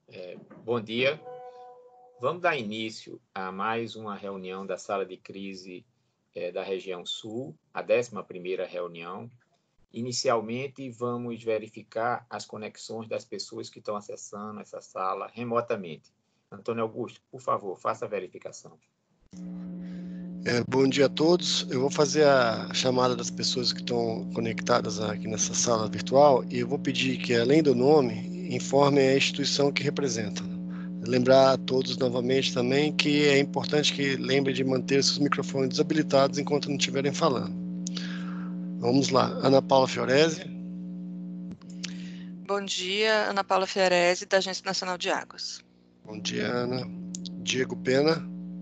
Bom dia. Vamos dar início a mais uma reunião da Sala de Crise da Região Sul, a 11ª reunião. Inicialmente, vamos verificar as conexões das pessoas que estão acessando essa sala remotamente. Antônio Augusto, por favor, faça a verificação. Bom dia a todos. Eu vou fazer a chamada das pessoas que estão conectadas aqui nessa sala virtual e eu vou pedir que, além do nome, informem a instituição que representam. Lembrar a todos novamente também que é importante que lembrem de manter seus microfones desabilitados enquanto não estiverem falando. Vamos lá. Ana Paula Fiorese. Bom dia, Ana Paula Fiorese, da Agência Nacional de Águas. Bom dia, Ana. Diego Pena.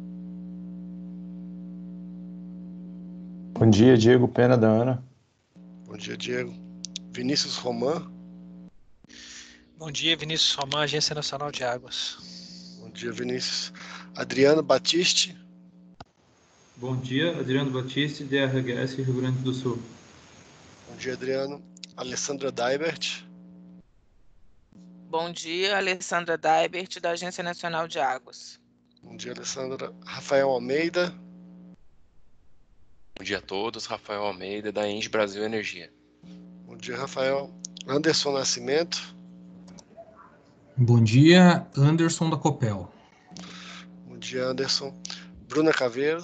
Bom dia, Diego Pena, da ANA. Bom dia, Diego. Vinícius Roman. Bom dia, Vinícius Roman, Agência Nacional de Águas. Bom dia, Vinícius. Adriano Batiste. Bom dia, Adriano Batiste, DRHS, Rio Grande do Sul. Bom dia, Adriano. Alessandra Daibert. Bom dia, Alessandra Daibert, da Agência Nacional de Águas. Bom dia, Alessandra. Rafael Almeida. Bom dia a todos, Rafael Almeida, da ENGIE Brasil Energia. Bom dia, Rafael. Anderson Nascimento. Bom dia, Anderson da Copel. Bom dia, Anderson. Bruna Caveiro.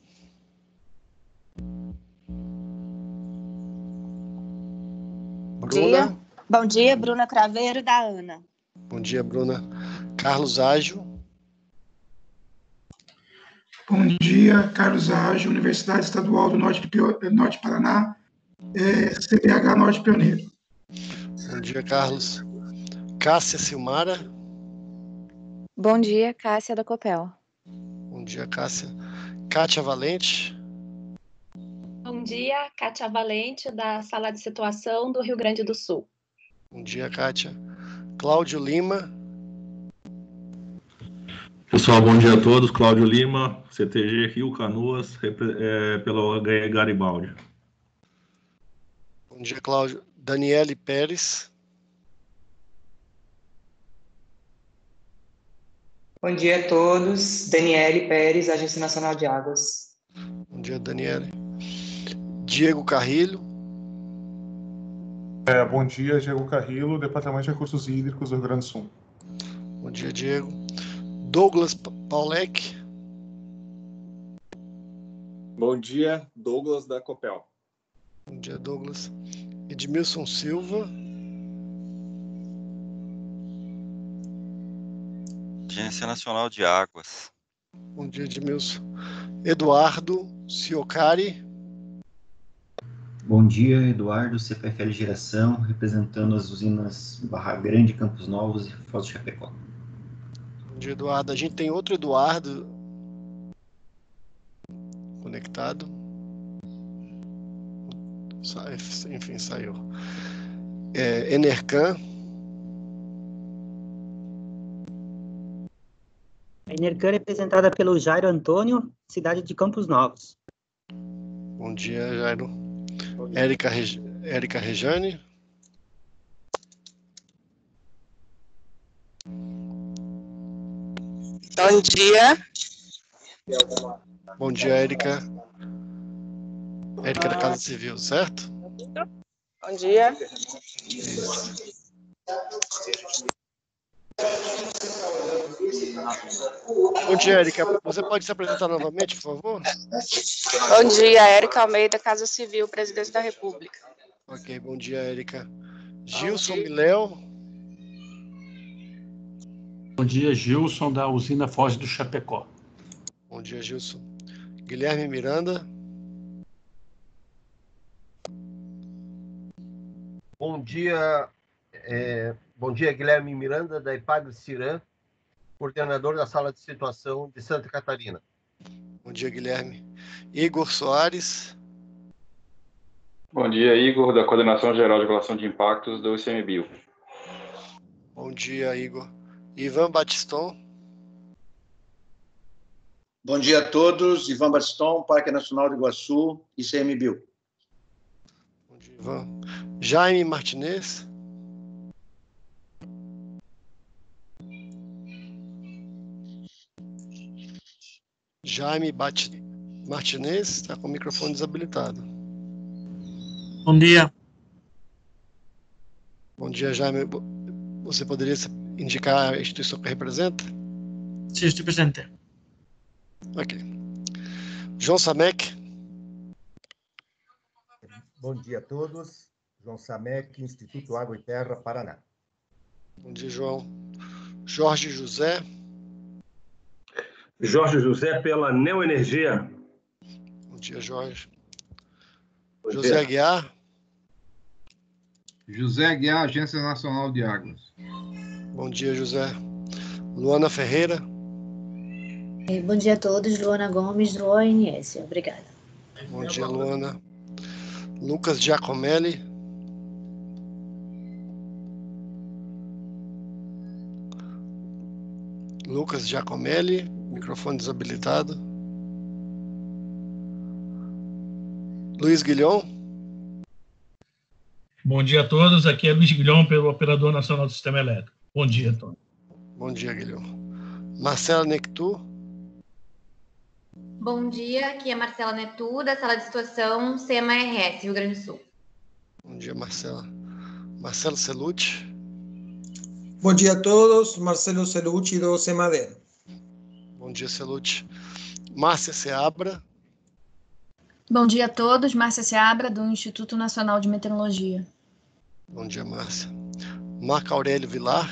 Bruna. Bom dia, Bruna Craveiro, da ANA. Bom dia, Bruna. Carlos Ágio. Bom dia, Carlos Ágio, Universidade Estadual do Norte Paraná, CPH Norte Pioneiro. Bom dia, Carlos. Cássia Silmara. Bom dia, Cássia da Copel. Bom dia, Cássia. Kátia Valente. Bom dia, Kátia Valente, da Sala de Situação do Rio Grande do Sul. Bom dia, Kátia. Cláudio Lima. Pessoal, bom dia a todos. Cláudio Lima, CTG Rio Canoas, pela Garibaldi. Bom dia, Cláudio. Daniele Pérez. Bom dia a todos. Daniele Pérez, Agência Nacional de Águas. Bom dia, Daniele. Diego Carrilho. Bom dia, Diego Carrillo, Departamento de Recursos Hídricos do Rio Grande do Sul. Bom dia, Diego. Douglas Paulec. Bom dia, Douglas da Copel. Bom dia, Douglas. Edmilson Silva. Agência Nacional de Águas. Bom dia, Edmilson. Eduardo Ciocari. Bom dia, Eduardo, CPFL Geração, representando as usinas Barra Grande, Campos Novos e Foz do Chapecó. Bom dia, Eduardo. A gente tem outro Eduardo conectado. Enfim, saiu. Enercan. A Enercan é representada pelo Jairo Antônio, cidade de Campos Novos. Bom dia, Jairo. Érica Rejane. Bom dia. Bom dia, Érica. Érica da Casa Civil, certo? Bom dia. Bom dia, Érica. Você pode se apresentar novamente, por favor? Bom dia, Érica Almeida, Casa Civil, Presidência da República. Ok, bom dia, Érica. Gilson Miléo. Bom dia, Gilson, da usina Foz do Chapecó. Bom dia, Gilson. Guilherme Miranda. Bom dia, Guilherme Miranda, da Ipagre Ciran, coordenador da Sala de Situação de Santa Catarina. Bom dia, Guilherme. Igor Soares. Bom dia, Igor, da Coordenação Geral de Regulação de Impactos do ICMBio. Bom dia, Igor. Ivan Batiston. Bom dia a todos. Ivan Batiston, Parque Nacional do Iguaçu, ICMBio. Bom dia, Ivan. Jaime Martinez. Jaime Martinez está com o microfone desabilitado. Bom dia. Bom dia, Jaime. Você poderia indicar a instituição que representa? Sim, estou presente. Ok. João Samek. Bom dia a todos. João Samek, Instituto Água e Terra, Paraná. Bom dia, João. Jorge José. Jorge José, pela Neoenergia. Bom dia, Jorge. Bom José dia. Aguiar. José Aguiar, Agência Nacional de Águas. Bom dia, José. Luana Ferreira. Bom dia a todos. Luana Gomes, do ONS. Obrigada. Bom dia, Luana. Lucas Giacomelli. Lucas Giacomelli, microfone desabilitado. Luiz Guilhom. Bom dia a todos. Aqui é Luiz Guilhom, pelo Operador Nacional do Sistema Elétrico. Bom dia, Antônio. Bom dia, Guilhom. Marcela Nectu. Bom dia, aqui é Marcela Netu, da Sala de Situação CEMA-RS, Rio Grande do Sul. Bom dia, Marcela. Marcelo Celucci. Bom dia a todos, Marcelo Celucci, do CEMADER. Bom dia, Celucci. Márcia Seabra. Bom dia a todos, Márcia Seabra, do Instituto Nacional de Meteorologia. Bom dia, Márcia. Marco Aurélio Vilar.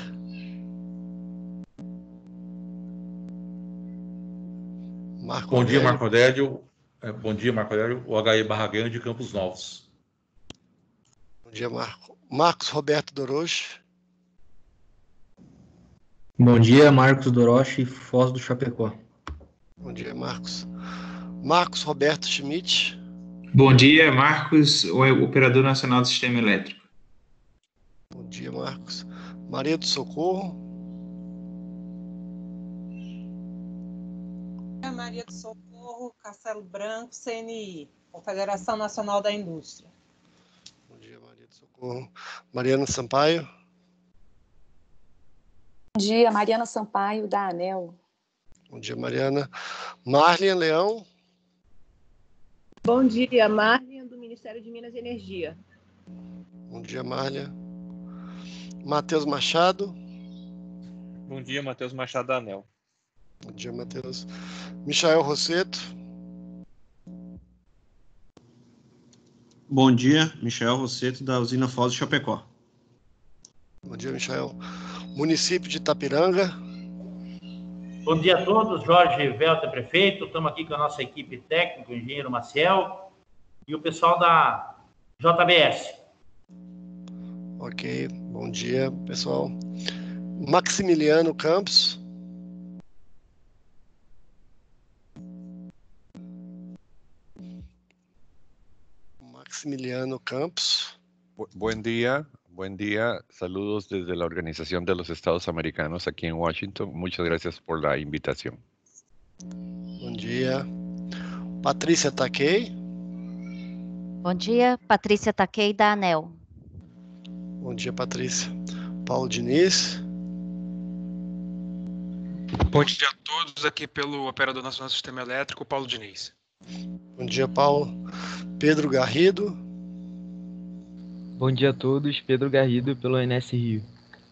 Bom dia, Marco Aurélio. Bom dia, Marco Aurélio. O HE Barra Grande de Campos Novos. Bom dia, Marco. Marcos Roberto Doroche. Bom dia, Marcos Doroche, Foz do Chapecó. Bom dia, Marcos. Marcos Roberto Schmidt. Bom dia, Marcos, o Operador Nacional do Sistema Elétrico. Bom dia, Marcos. Maria do Socorro. Maria do Socorro, Castelo Branco, CNI, Confederação Nacional da Indústria. Bom dia, Maria do Socorro. Mariana Sampaio. Bom dia, Mariana Sampaio, da ANEL. Bom dia, Mariana. Marlian Leão. Bom dia, Marlian, do Ministério de Minas e Energia. Bom dia, Marlian. Matheus Machado. Bom dia, Matheus Machado, da ANEL. Bom dia, Matheus. Michael Rosseto. Bom dia, Michael Rosseto, da usina Foz do Chapecó. Bom dia, Michael. Município de Itapiranga. Bom dia a todos, Jorge Velter, prefeito. Estamos aqui com a nossa equipe técnica, o engenheiro Maciel e o pessoal da JBS. Ok, bom dia, pessoal. Maximiliano Campos. Maximiliano Campos. Buen día, saludos desde la Organización de los Estados Americanos aquí en Washington. Muchas gracias por la invitación. Bom dia. Patrícia Takei. Bom dia, Patrícia Takei, da ANEL. Bom dia, Patrícia. Paulo Diniz. Bom dia a todos, aqui pelo Operador Nacional do Sistema Elétrico, Paulo Diniz. Bom dia, Paulo. Pedro Garrido. Bom dia a todos, Pedro Garrido, pelo ONS Rio.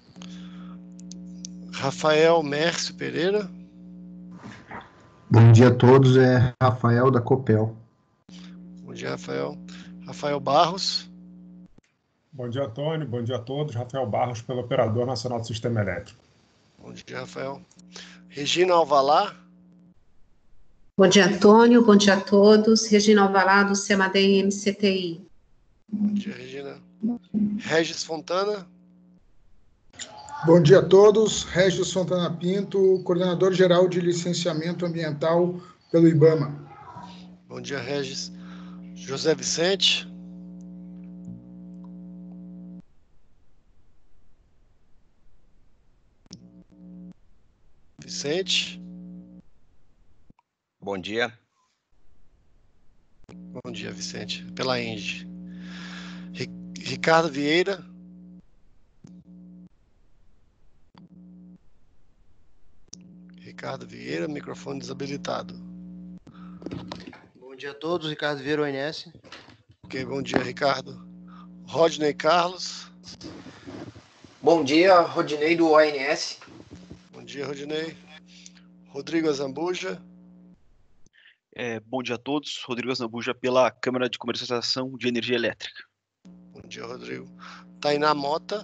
Rafael Mércio Pereira. Bom dia a todos, é Rafael da Copel. Bom dia, Rafael. Rafael Barros. Bom dia, Antônio. Bom dia a todos. Rafael Barros, pelo Operador Nacional do Sistema Elétrico. Bom dia, Rafael. Regina Alvalá. Bom dia, Antônio. Bom dia a todos. Regina Alvalá, do CEMADEM MCTI. Bom dia, Regina. Regis Fontana. Bom dia a todos. Regis Fontana Pinto, coordenador-geral de licenciamento ambiental pelo IBAMA. Bom dia, Regis. José Vicente. Vicente. Bom dia. Bom dia, Vicente. Pela ENGE. Ricardo Vieira. Ricardo Vieira, microfone desabilitado. Bom dia a todos, Ricardo Vieira, ONS. Ok, bom dia, Ricardo. Rodney Carlos. Bom dia, Rodinei do ONS. Bom dia, Rodinei. Rodrigo Azambuja. Bom dia a todos, Rodrigo Azambuja pela Câmara de Comercialização de Energia Elétrica. Bom dia, Rodrigo. Tainá Mota.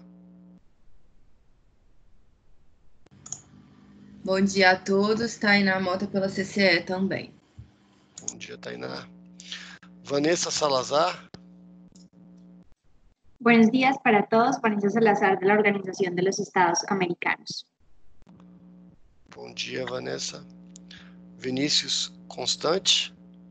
Bom dia a todos, Tainá Mota pela CCE também. Bom dia, Tainá. Vanessa Salazar. Buenos días para todos, Vanessa Salazar de la Organización de los Estados Americanos. Bom dia, Vanessa. Vinícius Constante.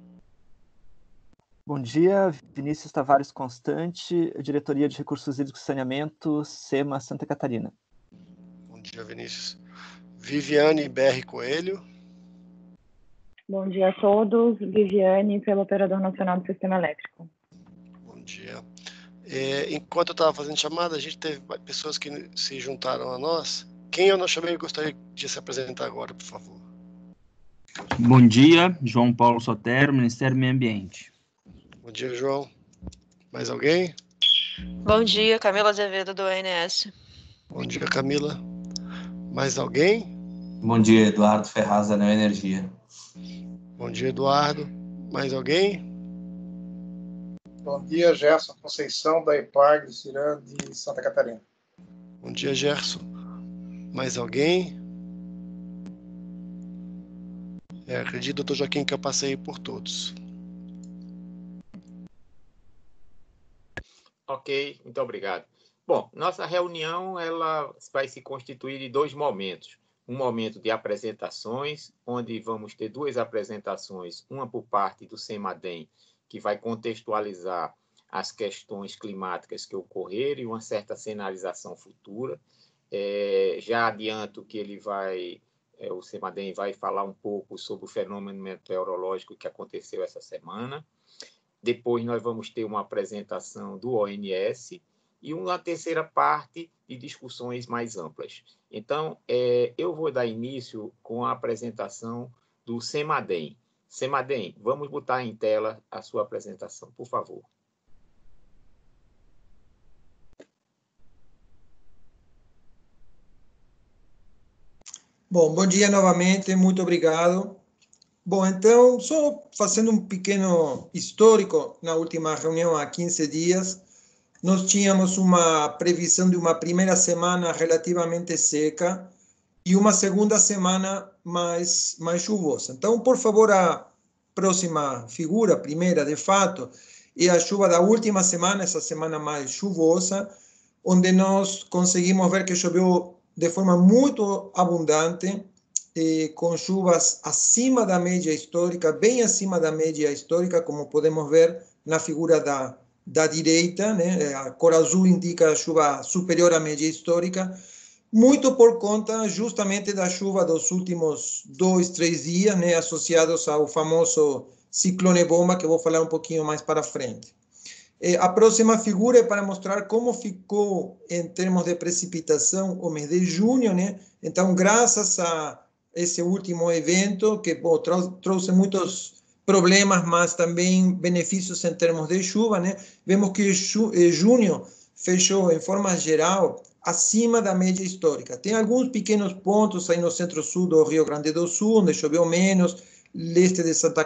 Bom dia, Vinícius Tavares Constante, Diretoria de Recursos Hídricos e Saneamento, SEMA, Santa Catarina. Bom dia, Vinícius. Viviane BR Coelho. Bom dia a todos, Viviane, pelo Operador Nacional do Sistema Elétrico. Bom dia. Enquanto eu estava fazendo chamada, a gente teve pessoas que se juntaram a nós. Quem eu não chamei, eu gostaria de se apresentar agora, por favor. Bom dia, João Paulo Sotero, Ministério do Meio Ambiente. Bom dia, João. Mais alguém? Bom dia, Camila Azevedo, do ONS. Bom dia, Camila. Mais alguém? Bom dia, Eduardo Ferraz, da Neoenergia. Bom dia, Eduardo. Mais alguém? Bom dia, Gerson Conceição, da EPAG, Cirã, de Santa Catarina. Bom dia, Gerson. Mais alguém? Acredito, doutor Joaquim, que eu passei por todos. Ok, muito obrigado. Bom, nossa reunião ela vai se constituir de dois momentos. Um momento de apresentações, onde vamos ter duas apresentações, uma por parte do CEMADEM, que vai contextualizar as questões climáticas que ocorreram e uma certa cenarização futura. Já adianto que o CEMADEM vai falar um pouco sobre o fenômeno meteorológico que aconteceu essa semana. Depois nós vamos ter uma apresentação do ONS e uma terceira parte de discussões mais amplas. Então, eu vou dar início com a apresentação do CEMADEM. CEMADEM, vamos botar em tela a sua apresentação, por favor. Bom dia novamente, muito obrigado. Bom, então, só fazendo um pequeno histórico, na última reunião há 15 dias, nós tínhamos uma previsão de uma primeira semana relativamente seca e uma segunda semana mais chuvosa. Então, por favor, a próxima figura, a primeira, de fato, é a chuva da última semana, essa semana mais chuvosa, onde nós conseguimos ver que choveu de forma muito abundante, com chuvas acima da média histórica, bem acima da média histórica, como podemos ver na figura da direita, né? A cor azul indica a chuva superior à média histórica, muito por conta justamente da chuva dos últimos 2, 3 dias, né? Associados ao famoso ciclone bomba, que eu vou falar um pouquinho mais para frente. A próxima figura é para mostrar como ficou em termos de precipitação o mês de junho, né? Então, graças a esse último evento, que trouxe muitos problemas, mas também benefícios em termos de chuva, né? Vemos que junho fechou, em forma geral, acima da média histórica. Tem alguns pequenos pontos aí no centro-sul do Rio Grande do Sul, onde choveu menos, leste de Santa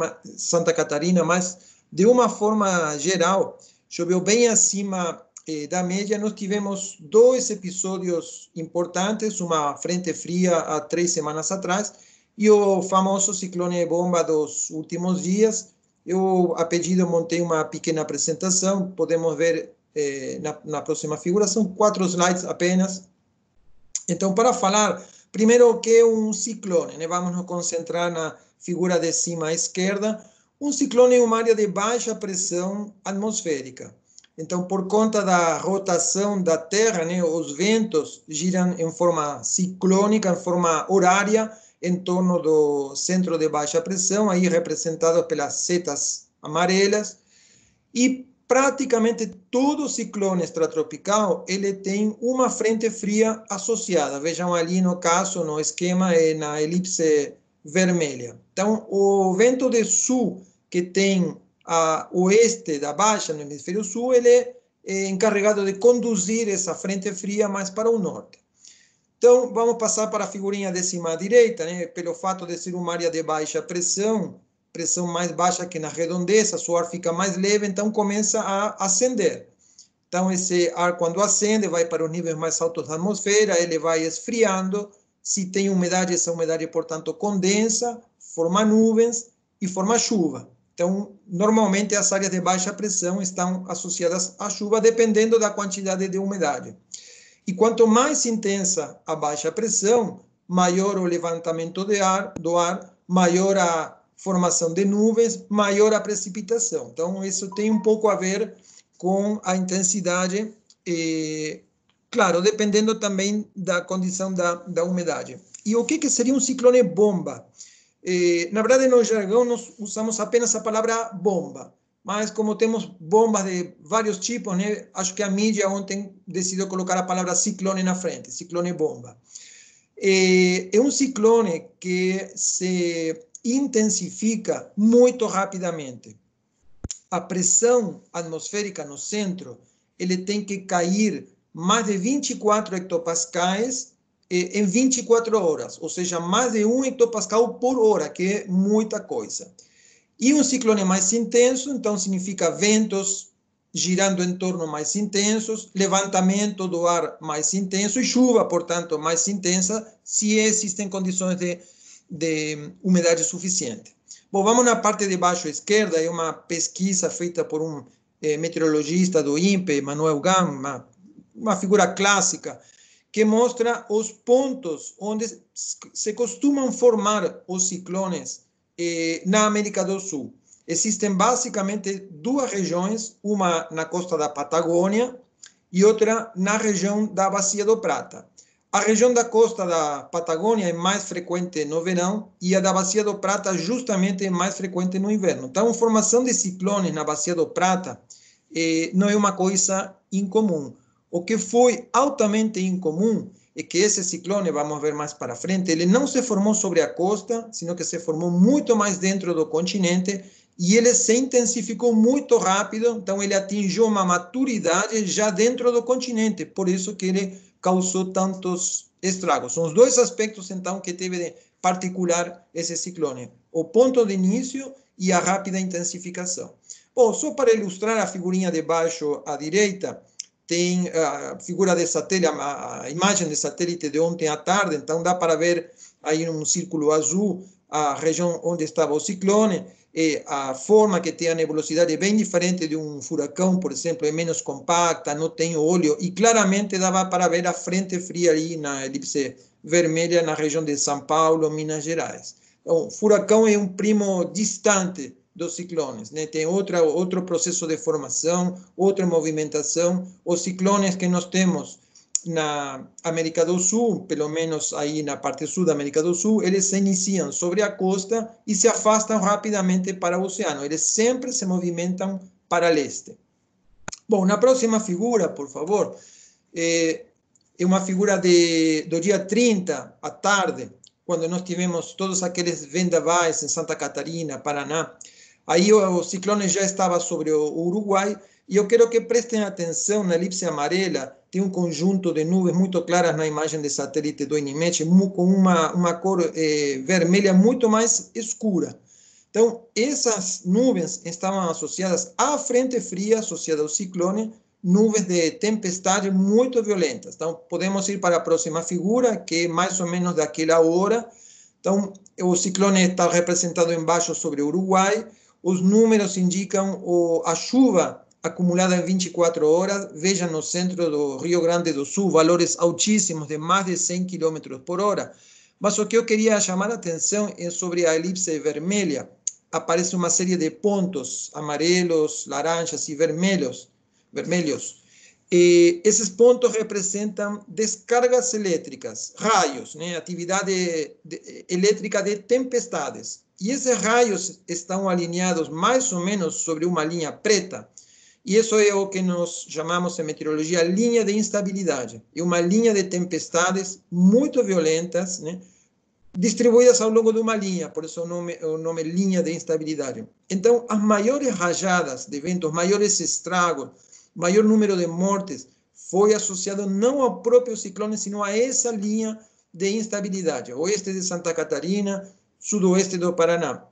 Catarina, mas, de uma forma geral, choveu bem acima da média. Nós tivemos 2 episódios importantes, uma frente fria há 3 semanas atrás e o famoso ciclone bomba dos últimos dias. Eu, a pedido, montei uma pequena apresentação, podemos ver na próxima figura, são 4 slides apenas. Então, para falar, primeiro, o que é um ciclone, né? Vamos nos concentrar na figura de cima à esquerda. Um ciclone é uma área de baixa pressão atmosférica. Então, por conta da rotação da Terra, né, os ventos giram em forma ciclônica, em forma horária, em torno do centro de baixa pressão, aí representado pelas setas amarelas. E praticamente todo ciclone extratropical, ele tem uma frente fria associada. Vejam ali no caso, no esquema, na elipse vermelha. Então, o vento de sul, que tem a oeste da baixa, no hemisfério sul, ele é encarregado de conduzir essa frente fria mais para o norte. Então, vamos passar para a figurinha de cima à direita, né? Pelo fato de ser uma área de baixa pressão, pressão mais baixa que na redondeza, o ar fica mais leve, então começa a ascender. Então, esse ar, quando acende, vai para os níveis mais altos da atmosfera, ele vai esfriando. Se tem umidade, essa umidade, portanto, condensa, forma nuvens e forma chuva. Então, normalmente, as áreas de baixa pressão estão associadas à chuva, dependendo da quantidade de umidade. E quanto mais intensa a baixa pressão, maior o levantamento do ar, maior a formação de nuvens, maior a precipitação. Então, isso tem um pouco a ver com a intensidade, claro, dependendo também da condição da umidade. E o que seria um ciclone bomba? Na verdade, no jargão, nós usamos apenas a palavra bomba. Mas como temos bombas de vários tipos, né, acho que a mídia ontem decidiu colocar a palavra ciclone na frente, ciclone bomba. É um ciclone que se intensifica muito rapidamente. A pressão atmosférica no centro, ele tem que cair mais de 24 hectopascais em 24 horas, ou seja, mais de 1 hectopascal por hora, que é muita coisa. E um ciclone mais intenso, então, significa ventos girando em torno mais intensos, levantamento do ar mais intenso e chuva, portanto, mais intensa, se existem condições de umidade suficiente. Bom, vamos na parte de baixo à esquerda, é uma pesquisa feita por um meteorologista do INPE, Manuel Gam, uma figura clássica, que mostra os pontos onde se costumam formar os ciclones na América do Sul. Existem basicamente duas regiões, uma na costa da Patagônia e outra na região da Bacia do Prata. A região da costa da Patagônia é mais frequente no verão e a da Bacia do Prata justamente é mais frequente no inverno. Então, a formação de ciclones na Bacia do Prata não é uma coisa incomum. O que foi altamente incomum é que esse ciclone, vamos ver mais para frente, ele não se formou sobre a costa, sino que se formou muito mais dentro do continente e ele se intensificou muito rápido, então ele atingiu uma maturidade já dentro do continente, por isso que ele causou tantos estragos. São os dois aspectos, então, que teve de particular esse ciclone, o ponto de início e a rápida intensificação. Bom, só para ilustrar a figurinha de baixo à direita, tem a figura de satélite, a imagem de satélite de ontem à tarde, então dá para ver aí um círculo azul a região onde estava o ciclone, e a forma que tem a nebulosidade é bem diferente de um furacão, por exemplo, é menos compacta, não tem óleo, e claramente dava para ver a frente fria ali na elipse vermelha na região de São Paulo, Minas Gerais. Então, o furacão é um primo distante dos ciclones, né? Tem outro processo de formação, outra movimentação. Os ciclones que nós temos na América do Sul, pelo menos aí na parte sul da América do Sul, eles se iniciam sobre a costa e se afastam rapidamente para o oceano. Eles sempre se movimentam para leste. Bom, na próxima figura, por favor, é uma figura do dia 30, à tarde, quando nós tivemos todos aqueles vendavais em Santa Catarina, Paraná. Aí o ciclone já estava sobre o Uruguai, e eu quero que prestem atenção na elipse amarela, tem um conjunto de nuvens muito claras na imagem de satélite do INMET, com uma cor vermelha muito mais escura. Então, essas nuvens estavam associadas à frente fria associada ao ciclone, nuvens de tempestade muito violentas. Então, podemos ir para a próxima figura, que é mais ou menos daquela hora. Então, o ciclone está representado embaixo sobre o Uruguai, os números indicam a chuva acumulada em 24 horas, veja no centro do Rio Grande do Sul, valores altíssimos de mais de 100 km por hora. Mas o que eu queria chamar a atenção é sobre a elipse vermelha. Aparece uma série de pontos amarelos, laranjas e vermelhos. E esses pontos representam descargas elétricas, raios, né? Atividade elétrica de tempestades. E esses raios estão alinhados mais ou menos sobre uma linha preta. E isso é o que nós chamamos em meteorologia linha de instabilidade. É uma linha de tempestades muito violentas, né? distribuídas ao longo de uma linha, por isso o nome linha de instabilidade. Então, as maiores rajadas de ventos, maiores estragos, maior número de mortes, foi associado não ao próprio ciclone, sino a essa linha de instabilidade, oeste de Santa Catarina, sudoeste do Paraná.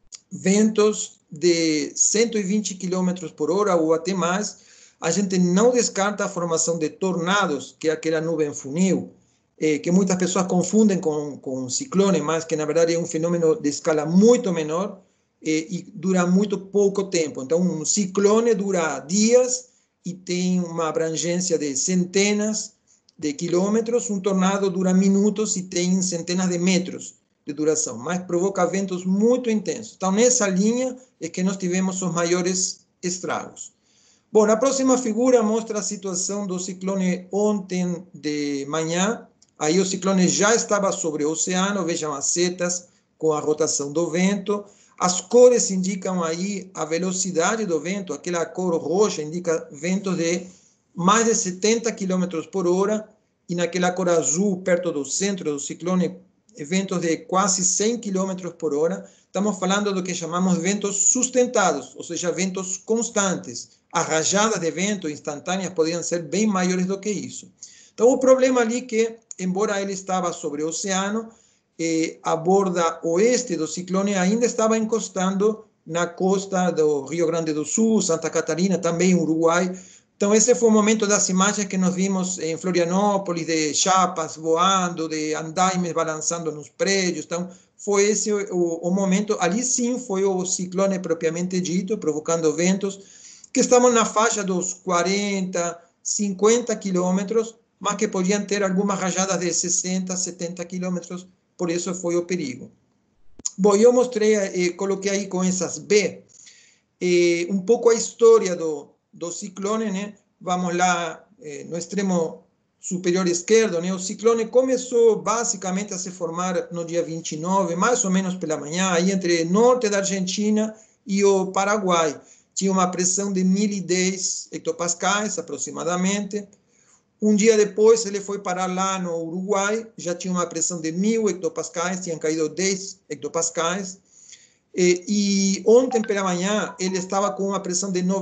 Ventos de 120 km por hora ou até mais. A gente não descarta a formação de tornados, que é aquela nuvem funil, que muitas pessoas confundem com ciclone, mas que na verdade é um fenômeno de escala muito menor e dura muito pouco tempo. Então, um ciclone dura dias e tem uma abrangência de centenas de quilômetros, um tornado dura minutos e tem centenas de metros de duração, mas provoca ventos muito intensos. Então, nessa linha é que nós tivemos os maiores estragos. Bom, na próxima figura mostra a situação do ciclone ontem de manhã. Aí o ciclone já estava sobre o oceano, vejam as setas com a rotação do vento. As cores indicam aí a velocidade do vento, aquela cor roxa indica ventos de mais de 70 km por hora, e naquela cor azul, perto do centro do ciclone, ventos de quase 100 km por hora. Estamos falando do que chamamos ventos sustentados, ou seja, ventos constantes. As rajadas de vento instantâneas poderiam ser bem maiores do que isso. Então, o problema ali é que, embora ele estava sobre o oceano, a borda oeste do ciclone ainda estava encostando na costa do Rio Grande do Sul, Santa Catarina, também Uruguai. Então, esse foi o momento das imagens que nós vimos em Florianópolis, de chapas voando, de andaimes balançando nos prédios. Então, foi esse o momento. Ali sim foi o ciclone propriamente dito, provocando ventos que estavam na faixa dos 40, 50 quilômetros, mas que podiam ter algumas rajadas de 60, 70 quilômetros. Por isso foi o perigo. Bom, eu mostrei, coloquei aí com essas B, um pouco a história do ciclone, né? Vamos lá, no extremo superior esquerdo, né? O ciclone começou basicamente a se formar no dia 29, mais ou menos pela manhã, aí entre norte da Argentina e o Paraguai. Tinha uma pressão de 1.010 hectopascais, aproximadamente. Um dia depois, ele foi parar lá no Uruguai, já tinha uma pressão de 1.000 hectopascais, tinham caído 10 hectopascais. E ontem pela manhã, ele estava com uma pressão de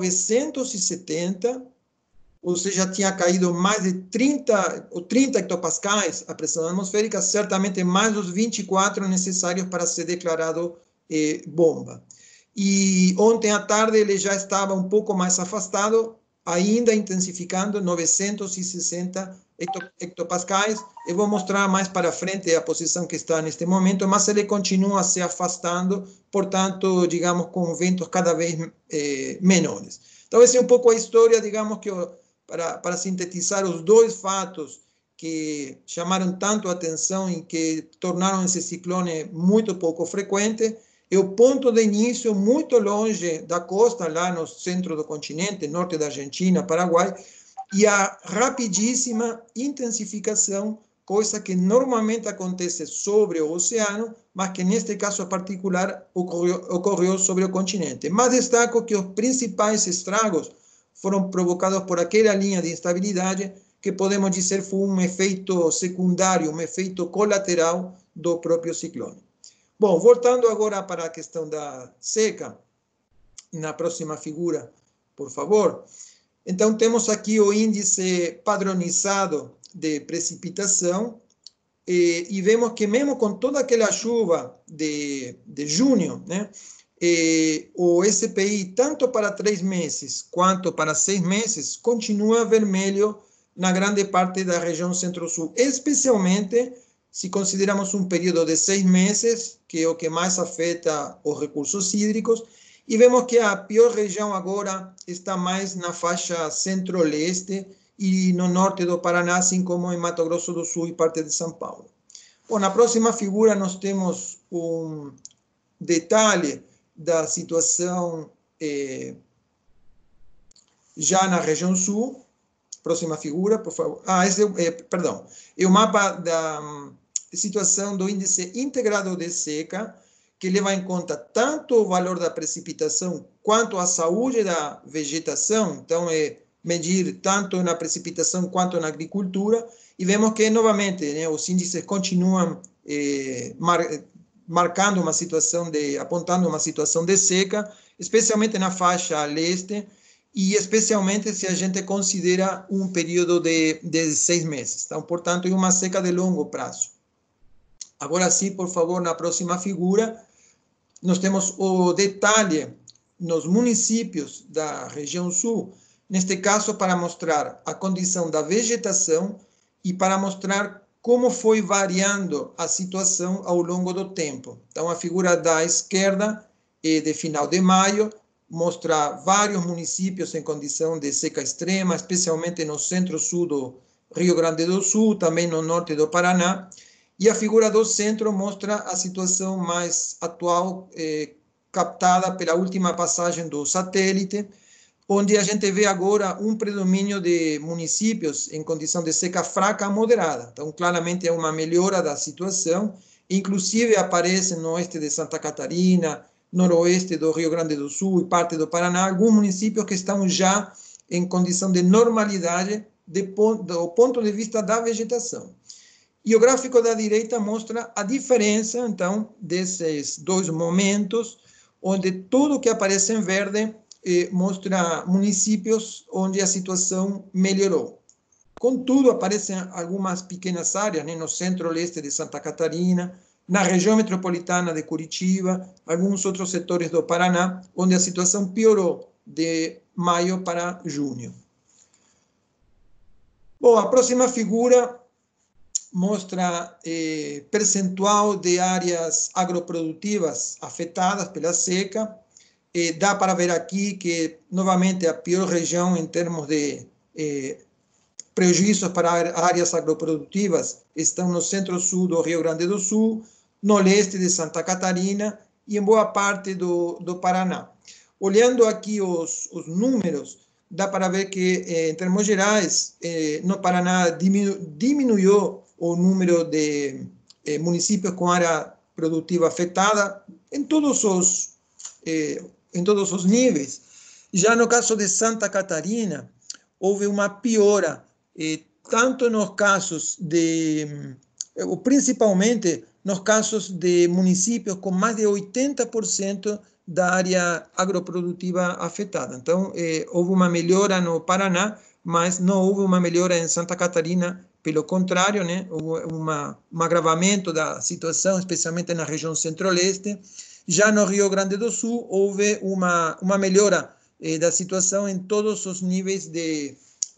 970, ou seja, tinha caído mais de 30 hectopascais a pressão atmosférica, certamente mais dos 24 necessários para ser declarado bomba. E ontem à tarde ele já estava um pouco mais afastado, ainda intensificando, 960 hectopascais. Eu vou mostrar mais para frente a posição que está neste momento, mas ele continua se afastando, portanto, digamos, com ventos cada vez menores. Então, essa é um pouco a história, digamos, que para sintetizar os dois fatos que chamaram tanto a atenção e que tornaram esse ciclone muito pouco frequente. É o ponto de início muito longe da costa, lá no centro do continente, norte da Argentina, Paraguai, e a rapidíssima intensificação, coisa que normalmente acontece sobre o oceano, mas que neste caso particular ocorreu sobre o continente. Mas destaco que os principais estragos foram provocados por aquela linha de instabilidade, que podemos dizer foi um efeito secundário, um efeito colateral do próprio ciclone. Bom, voltando agora para a questão da seca, na próxima figura, por favor. Então, temos aqui o índice padronizado de precipitação e vemos que mesmo com toda aquela chuva de junho, né, o SPI, tanto para 3 meses quanto para 6 meses, continua vermelho na grande parte da região centro-sul, especialmente se consideramos um período de 6 meses, que é o que mais afeta os recursos hídricos, e vemos que a pior região agora está mais na faixa centro-leste e no norte do Paraná, assim como em Mato Grosso do Sul e parte de São Paulo. Bom, na próxima figura nós temos um detalhe da situação já na região sul. Próxima figura, por favor. Perdão. É o mapa da situação do índice integrado de seca, que leva em conta tanto o valor da precipitação quanto a saúde da vegetação. Então, é medir tanto na precipitação quanto na agricultura. E vemos que, novamente, né, os índices continuam marcando uma situação apontando uma situação de seca, especialmente na faixa leste, e especialmente se a gente considera um período de 6 meses. Então, portanto, é uma seca de longo prazo. Agora sim, por favor, na próxima figura, nós temos o detalhe nos municípios da região sul, neste caso para mostrar a condição da vegetação e para mostrar como foi variando a situação ao longo do tempo. Então, a figura da esquerda é de final de maio, mostra vários municípios em condição de seca extrema, especialmente no centro-sul do Rio Grande do Sul, também no norte do Paraná. E a figura do centro mostra a situação mais atual, captada pela última passagem do satélite, onde a gente vê agora um predomínio de municípios em condição de seca fraca a moderada. Então, claramente é uma melhora da situação, inclusive aparece no oeste de Santa Catarina, noroeste do Rio Grande do Sul e parte do Paraná, alguns municípios que estão já em condição de normalidade do ponto de vista da vegetação. E o gráfico da direita mostra a diferença, então, desses dois momentos, onde tudo que aparece em verde mostra municípios onde a situação melhorou. Contudo, aparecem algumas pequenas áreas, né, no centro-leste de Santa Catarina, na região metropolitana de Curitiba, alguns outros setores do Paraná, onde a situação piorou de maio para junho. Bom, a próxima figura mostra percentual de áreas agroprodutivas afetadas pela seca. Dá para ver aqui que, novamente, a pior região em termos de prejuízos para áreas agroprodutivas estão no centro-sul do Rio Grande do Sul, no leste de Santa Catarina e em boa parte do Paraná. Olhando aqui os números, dá para ver que, em termos gerais, no Paraná diminuiu o número de municípios com área produtiva afetada em todos os níveis. Já no caso de Santa Catarina, houve uma piora, tanto nos casos principalmente nos casos de municípios com mais de 80% da área agroprodutiva afetada. Então, houve uma melhora no Paraná, mas não houve uma melhora em Santa Catarina, pelo contrário, né? Houve um agravamento da situação, especialmente na região centro-leste. Já no Rio Grande do Sul, houve uma melhora da situação em todos os níveis de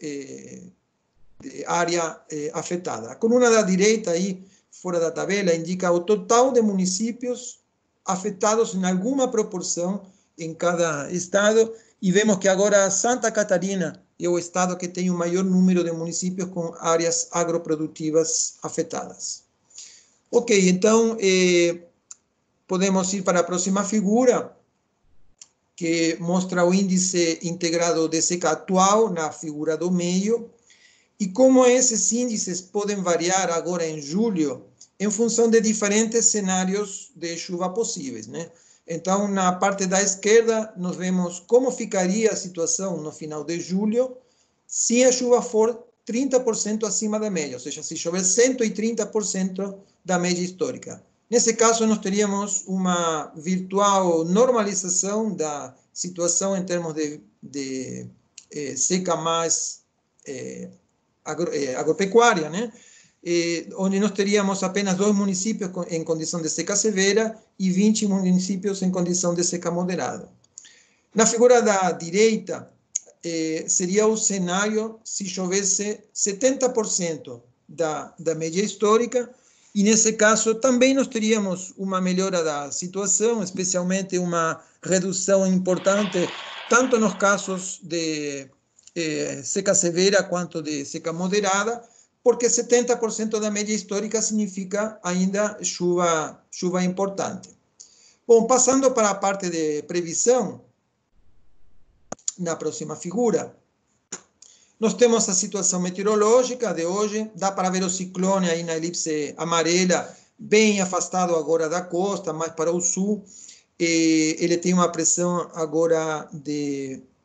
área afetada. A coluna da direita, aí, fora da tabela, indica o total de municípios afetados em alguma proporção em cada estado, e vemos que agora Santa Catarina é o estado que tem o maior número de municípios com áreas agroprodutivas afetadas. Ok, então, podemos ir para a próxima figura, que mostra o índice integrado de seca atual na figura do meio, e como esses índices podem variar agora em julho, em função de diferentes cenários de chuva possíveis, né? Então, na parte da esquerda, nós vemos como ficaria a situação no final de julho se a chuva for 30% acima da média, ou seja, se chover 130% da média histórica. Nesse caso, nós teríamos uma virtual normalização da situação em termos de seca mais agropecuária, né? Onde nós teríamos apenas 2 municípios em condição de seca severa e 20 municípios em condição de seca moderada. Na figura da direita, seria o cenário se chovesse 70% da média histórica, e nesse caso também nós teríamos uma melhora da situação, especialmente uma redução importante, tanto nos casos de seca severa quanto de seca moderada, porque 70% da média histórica significa ainda chuva importante. Bom, passando para a parte de previsão, na próxima figura, nós temos a situação meteorológica de hoje, dá para ver o ciclone aí na elipse amarela, bem afastado agora da costa, mais para o sul. Ele tem uma pressão agora de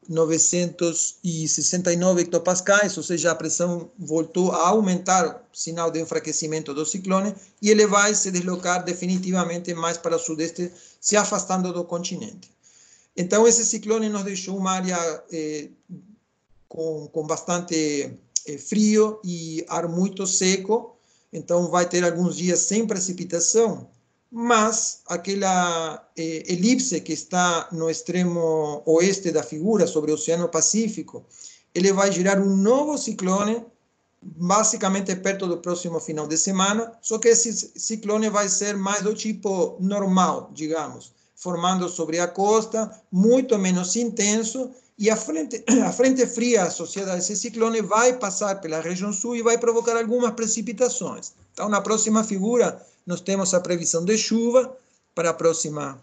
969 hectopascais, ou seja, a pressão voltou a aumentar, sinal de enfraquecimento do ciclone, e ele vai se deslocar definitivamente mais para o sudeste, se afastando do continente. Então, esse ciclone nos deixou uma área com bastante frio e ar muito seco, então vai ter alguns dias sem precipitação, mas aquela elipse que está no extremo oeste da figura, sobre o Oceano Pacífico, ele vai gerar um novo ciclone, basicamente perto do próximo final de semana, só que esse ciclone vai ser mais do tipo normal, digamos, formando sobre a costa, muito menos intenso, e a frente fria associada a esse ciclone vai passar pela região sul e vai provocar algumas precipitações. Então, na próxima figura, nós temos a previsão de chuva para a próxima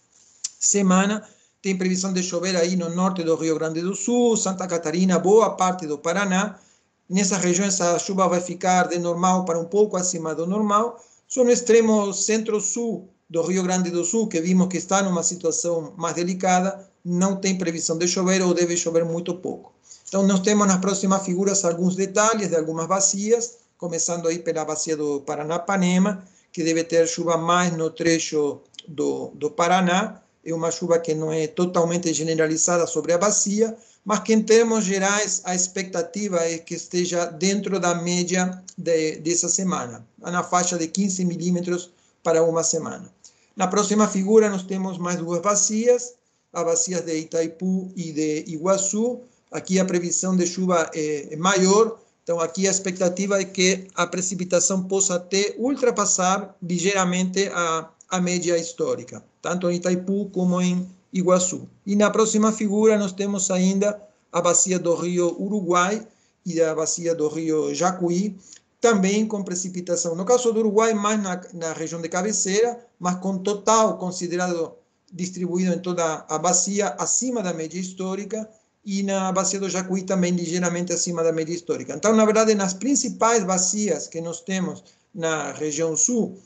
semana. Tem previsão de chover aí no norte do Rio Grande do Sul, Santa Catarina, boa parte do Paraná. Nessa região, essa chuva vai ficar de normal para um pouco acima do normal. Só no extremo centro-sul do Rio Grande do Sul, que vimos que está numa situação mais delicada, não tem previsão de chover ou deve chover muito pouco. Então, nós temos nas próximas figuras alguns detalhes de algumas bacias, começando aí pela bacia do Paranapanema, que deve ter chuva mais no trecho do Paraná. É uma chuva que não é totalmente generalizada sobre a bacia, mas que em termos gerais a expectativa é que esteja dentro da média dessa semana, na faixa de 15 milímetros para uma semana. Na próxima figura nós temos mais duas bacias, as bacias de Itaipu e de Iguaçu. Aqui a previsão de chuva é maior, então aqui a expectativa é que a precipitação possa até ultrapassar ligeiramente a média histórica, tanto em Itaipu como em Iguaçu. E na próxima figura nós temos ainda a bacia do Rio Uruguai e a bacia do Rio Jacuí, também com precipitação. No caso do Uruguai, mais na região de cabeceira, mas com total considerado distribuído em toda a bacia acima da média histórica, e na bacia do Jacuí também ligeiramente acima da média histórica. Então, na verdade, nas principais bacias que nós temos na região sul,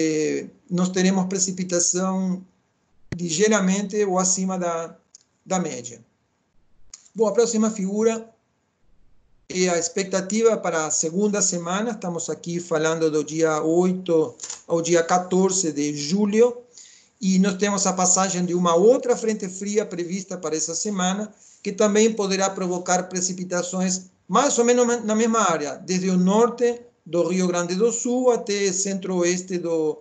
nós teremos precipitação ligeiramente ou acima da média. Bom, a próxima figura é a expectativa para a segunda semana. Estamos aqui falando do dia 8 ao dia 14 de julho, e nós temos a passagem de uma outra frente fria prevista para essa semana, que também poderá provocar precipitações mais ou menos na mesma área, desde o norte do Rio Grande do Sul até centro-oeste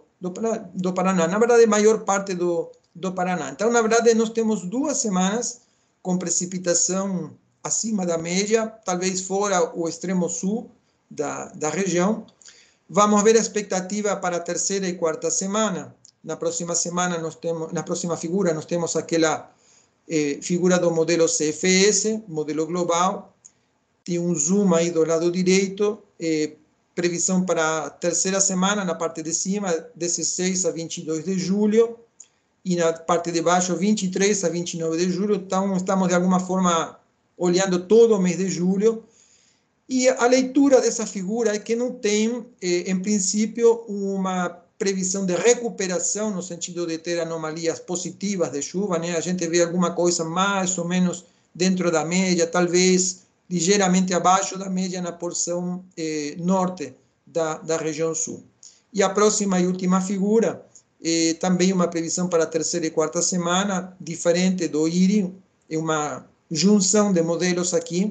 do Paraná. Na verdade, a maior parte do Paraná. Então, na verdade, nós temos 2 semanas com precipitação acima da média, talvez fora o extremo sul da região. Vamos ver a expectativa para a terceira e quarta semana. Na próxima semana, na próxima figura, nós temos aquela figura do modelo CFS, modelo global. Tem um zoom aí do lado direito, previsão para a terceira semana, na parte de cima, 16 a 22 de julho, e na parte de baixo, 23 a 29 de julho. Então, estamos, de alguma forma, olhando todo o mês de julho. E a leitura dessa figura é que não tem, em princípio, uma previsão de recuperação, no sentido de ter anomalias positivas de chuva, né? A gente vê alguma coisa mais ou menos dentro da média, talvez ligeiramente abaixo da média na porção norte da região sul. E a próxima e última figura também uma previsão para a terceira e quarta semana, diferente do IRI, é uma junção de modelos aqui,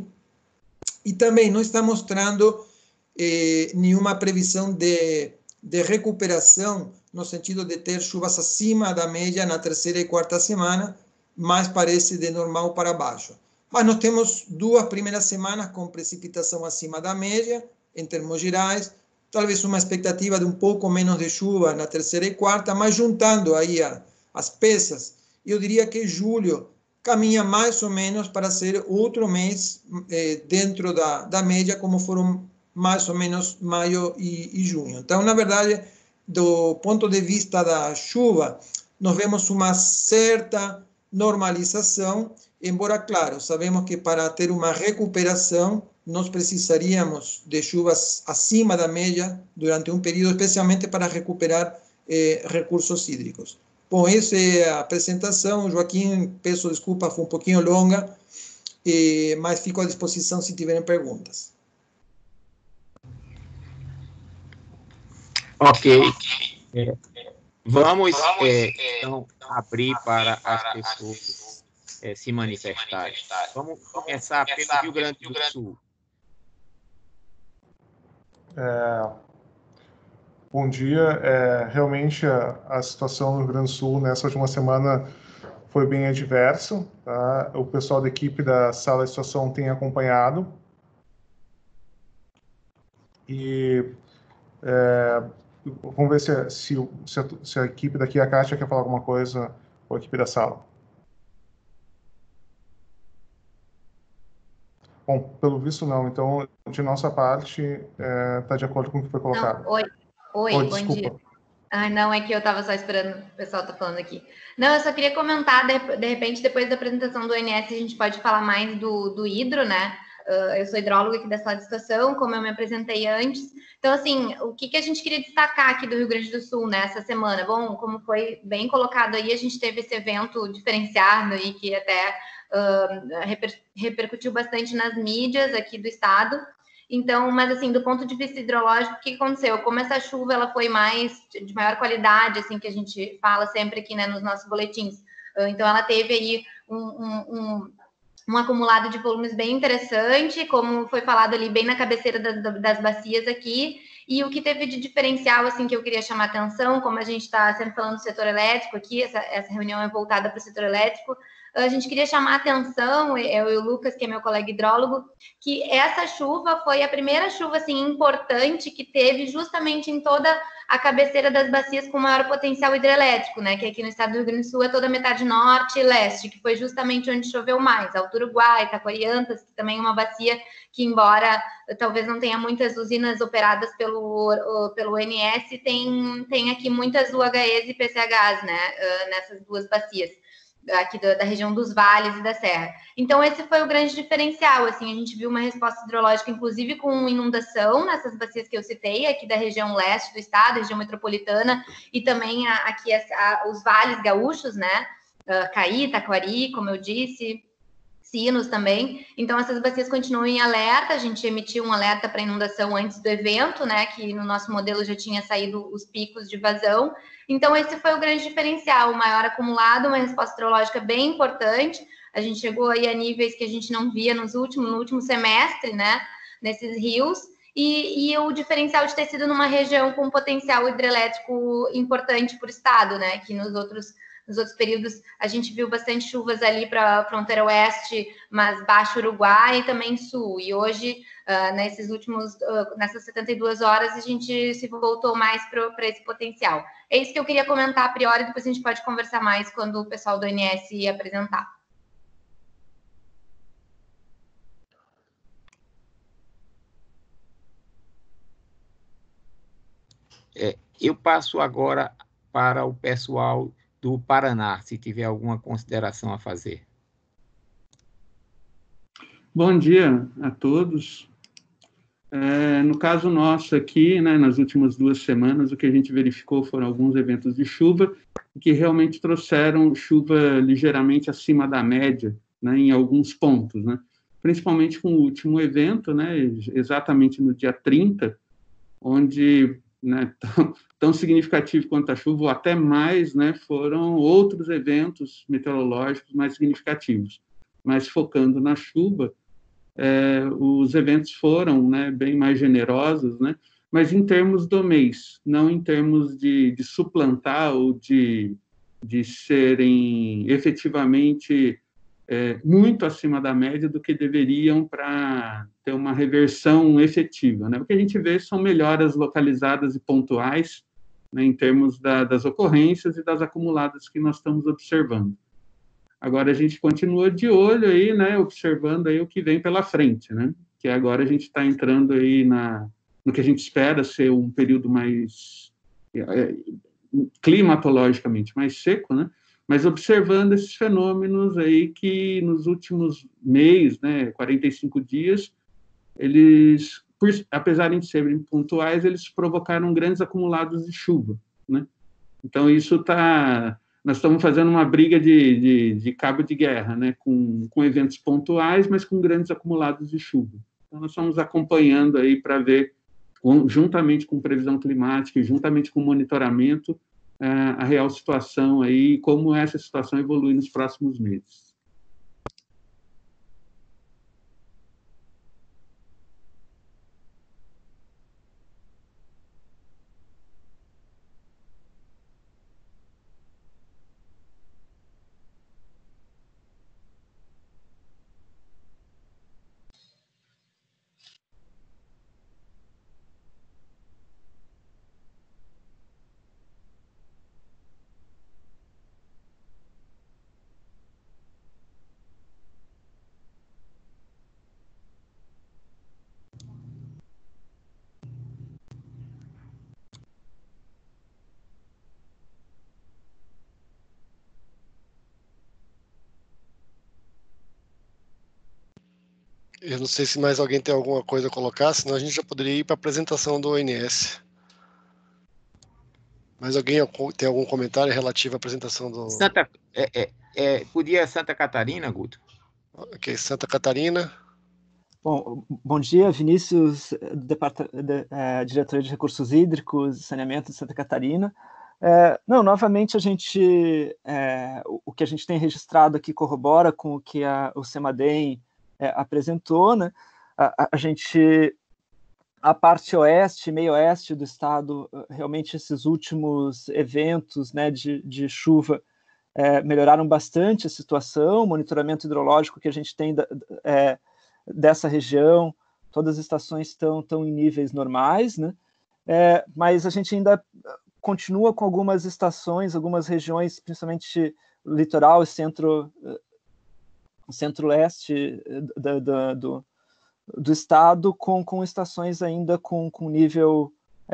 e também não está mostrando nenhuma previsão de recuperação, no sentido de ter chuvas acima da média na terceira e quarta semana, mas parece de normal para baixo. Mas nós temos 2 primeiras semanas com precipitação acima da média, em termos gerais, talvez uma expectativa de um pouco menos de chuva na terceira e quarta, mas juntando aí as peças, eu diria que julho caminha mais ou menos para ser outro mês dentro da média, como foram mais ou menos maio e junho. Então, na verdade, do ponto de vista da chuva, nós vemos uma certa normalização, embora, claro, sabemos que para ter uma recuperação, nós precisaríamos de chuvas acima da média durante um período, especialmente para recuperar recursos hídricos. Bom, essa é a apresentação. Joaquim, peço desculpa, foi um pouquinho longa, mas fico à disposição se tiverem perguntas. Ok. Vamos então, abrir para as pessoas se manifestarem. Vamos começar pelo Rio Grande do Sul. Bom dia. Realmente, a situação no Rio Grande do Sul nessa última semana foi bem adversa. Tá? O pessoal da equipe da sala de situação tem acompanhado. E vamos ver se a equipe daqui, a Kátia, quer falar alguma coisa, ou a equipe da sala. Bom, pelo visto não. Então, de nossa parte, está de acordo com o que foi colocado. Não, oi, bom dia. Ah, não, é que eu estava só esperando, o pessoal está falando aqui. Não, eu só queria comentar, de repente, depois da apresentação do ONS, a gente pode falar mais do hidro, né? Eu sou hidróloga aqui da sala de situação, como eu me apresentei antes. Então, assim, o que a gente queria destacar aqui do Rio Grande do Sul nessa semana? Bom, como foi bem colocado aí, a gente teve esse evento diferenciado aí, que até repercutiu bastante nas mídias aqui do estado. Então, mas assim, do ponto de vista hidrológico, o que aconteceu? Como essa chuva ela foi de maior qualidade, assim, que a gente fala sempre aqui, né, nos nossos boletins. Então, ela teve aí um acumulado de volumes bem interessante, como foi falado ali bem na cabeceira das bacias aqui. E o que teve de diferencial, assim, que eu queria chamar a atenção, como a gente está sempre falando do setor elétrico aqui, essa reunião é voltada para o setor elétrico, a gente queria chamar a atenção, eu e o Lucas, que é meu colega hidrólogo, que essa chuva foi a primeira chuva, assim, importante que teve justamente em toda a cabeceira das bacias com maior potencial hidrelétrico, né, que aqui no estado do Rio Grande do Sul é toda a metade norte e leste, que foi justamente onde choveu mais, Alto Uruguai, Itacoariantas, que também é uma bacia que, embora talvez não tenha muitas usinas operadas pelo ONS, tem aqui muitas UHEs e PCHs, né, nessas duas bacias, aqui da região dos vales e da serra. Então, esse foi o grande diferencial, assim, a gente viu uma resposta hidrológica, inclusive com inundação nessas bacias que eu citei, aqui da região leste do estado, região metropolitana, e também aqui os vales gaúchos, né, Caí, Itacoari, como eu disse, Sinos também. Então, essas bacias continuam em alerta, a gente emitiu um alerta para inundação antes do evento, né, que no nosso modelo já tinha saído os picos de vazão. Então, esse foi o grande diferencial, o maior acumulado, uma resposta hidrológica bem importante. A gente chegou aí a níveis que a gente não via no último semestre, né, nesses rios, e o diferencial de ter sido numa região com potencial hidrelétrico importante para o estado, né, que nos outros períodos a gente viu bastante chuvas ali para a fronteira oeste, mas baixo Uruguai e também sul. E hoje, nessas 72 horas, a gente se voltou mais para esse potencial. É isso que eu queria comentar a priori, depois a gente pode conversar mais quando o pessoal do ONS apresentar. Eu passo agora para o pessoal do Paraná, se tiver alguma consideração a fazer. Bom dia a todos. No caso nosso aqui, né, nas últimas 2 semanas, o que a gente verificou foram alguns eventos de chuva que realmente trouxeram chuva ligeiramente acima da média, né, em alguns pontos, né? Principalmente com o último evento, né, exatamente no dia 30, onde, né, tão significativo quanto a chuva, ou até mais, né, foram outros eventos meteorológicos mais significativos. Mas focando na chuva, os eventos foram, né, bem mais generosos, né, mas em termos do mês, não em termos de suplantar ou de serem efetivamente muito acima da média do que deveriam para ter uma reversão efetiva, né? O que a gente vê são melhoras localizadas e pontuais, né, em termos das ocorrências e das acumuladas que nós estamos observando. Agora a gente continua de olho aí, né, observando aí o que vem pela frente, né? Que agora a gente está entrando aí no que a gente espera ser um período mais climatologicamente mais seco, né? Mas observando esses fenômenos aí que nos últimos meses, né, 45 dias, eles, apesar de serem pontuais, eles provocaram grandes acumulados de chuva, né? Então, isso está nós estamos fazendo uma briga de cabo de guerra, né, com eventos pontuais, mas com grandes acumulados de chuva. Então, nós estamos acompanhando aí para ver, juntamente com previsão climática e juntamente com monitoramento, a real situação aí, como essa situação evolui nos próximos meses. Eu não sei se mais alguém tem alguma coisa a colocar, senão a gente já poderia ir para a apresentação do ONS. Mais alguém tem algum comentário relativo à apresentação do... Podia Santa Catarina, Guto? Ok, Santa Catarina. Bom dia, Vinícius, Diretoria de Recursos Hídricos e Saneamento de Santa Catarina. Novamente, o que a gente tem registrado aqui corrobora com o que o CEMADEM apresentou, né? A parte oeste, meio oeste do estado, realmente esses últimos eventos, né, de chuva melhoraram bastante a situação, o monitoramento hidrológico que a gente tem dessa região, todas as estações estão em níveis normais, né? Mas a gente ainda continua com algumas estações, algumas regiões, principalmente litoral e centro-leste do estado, com estações ainda com nível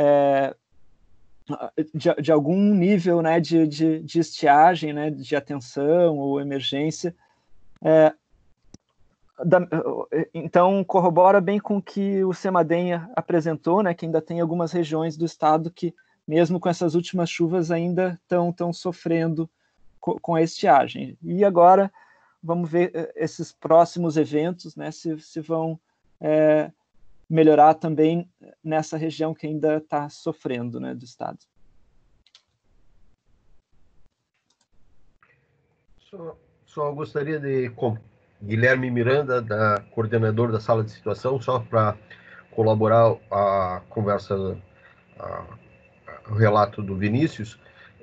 de algum nível, né, de estiagem, né, de atenção ou emergência. Então, corrobora bem com o que o CEMADEM apresentou, né, que ainda tem algumas regiões do estado que, mesmo com essas últimas chuvas, ainda estão sofrendo com a estiagem. E agora, vamos ver esses próximos eventos, né, se vão melhorar também nessa região que ainda está sofrendo, né, do estado. Só gostaria de... Guilherme Miranda, coordenador da sala de situação, só para colaborar a conversa, o relato do Vinícius,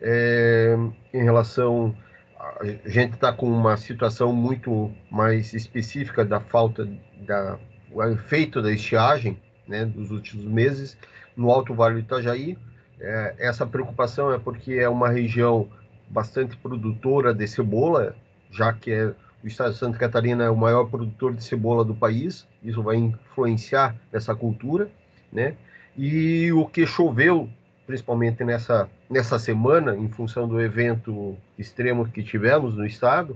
em relação... A gente está com uma situação muito mais específica da falta, o efeito da estiagem, né, dos últimos meses, no Alto Vale do Itajaí. Essa preocupação é porque é uma região bastante produtora de cebola, já que o estado de Santa Catarina é o maior produtor de cebola do país, isso vai influenciar essa cultura, né? E o que choveu, principalmente nessa semana, em função do evento extremo que tivemos no estado,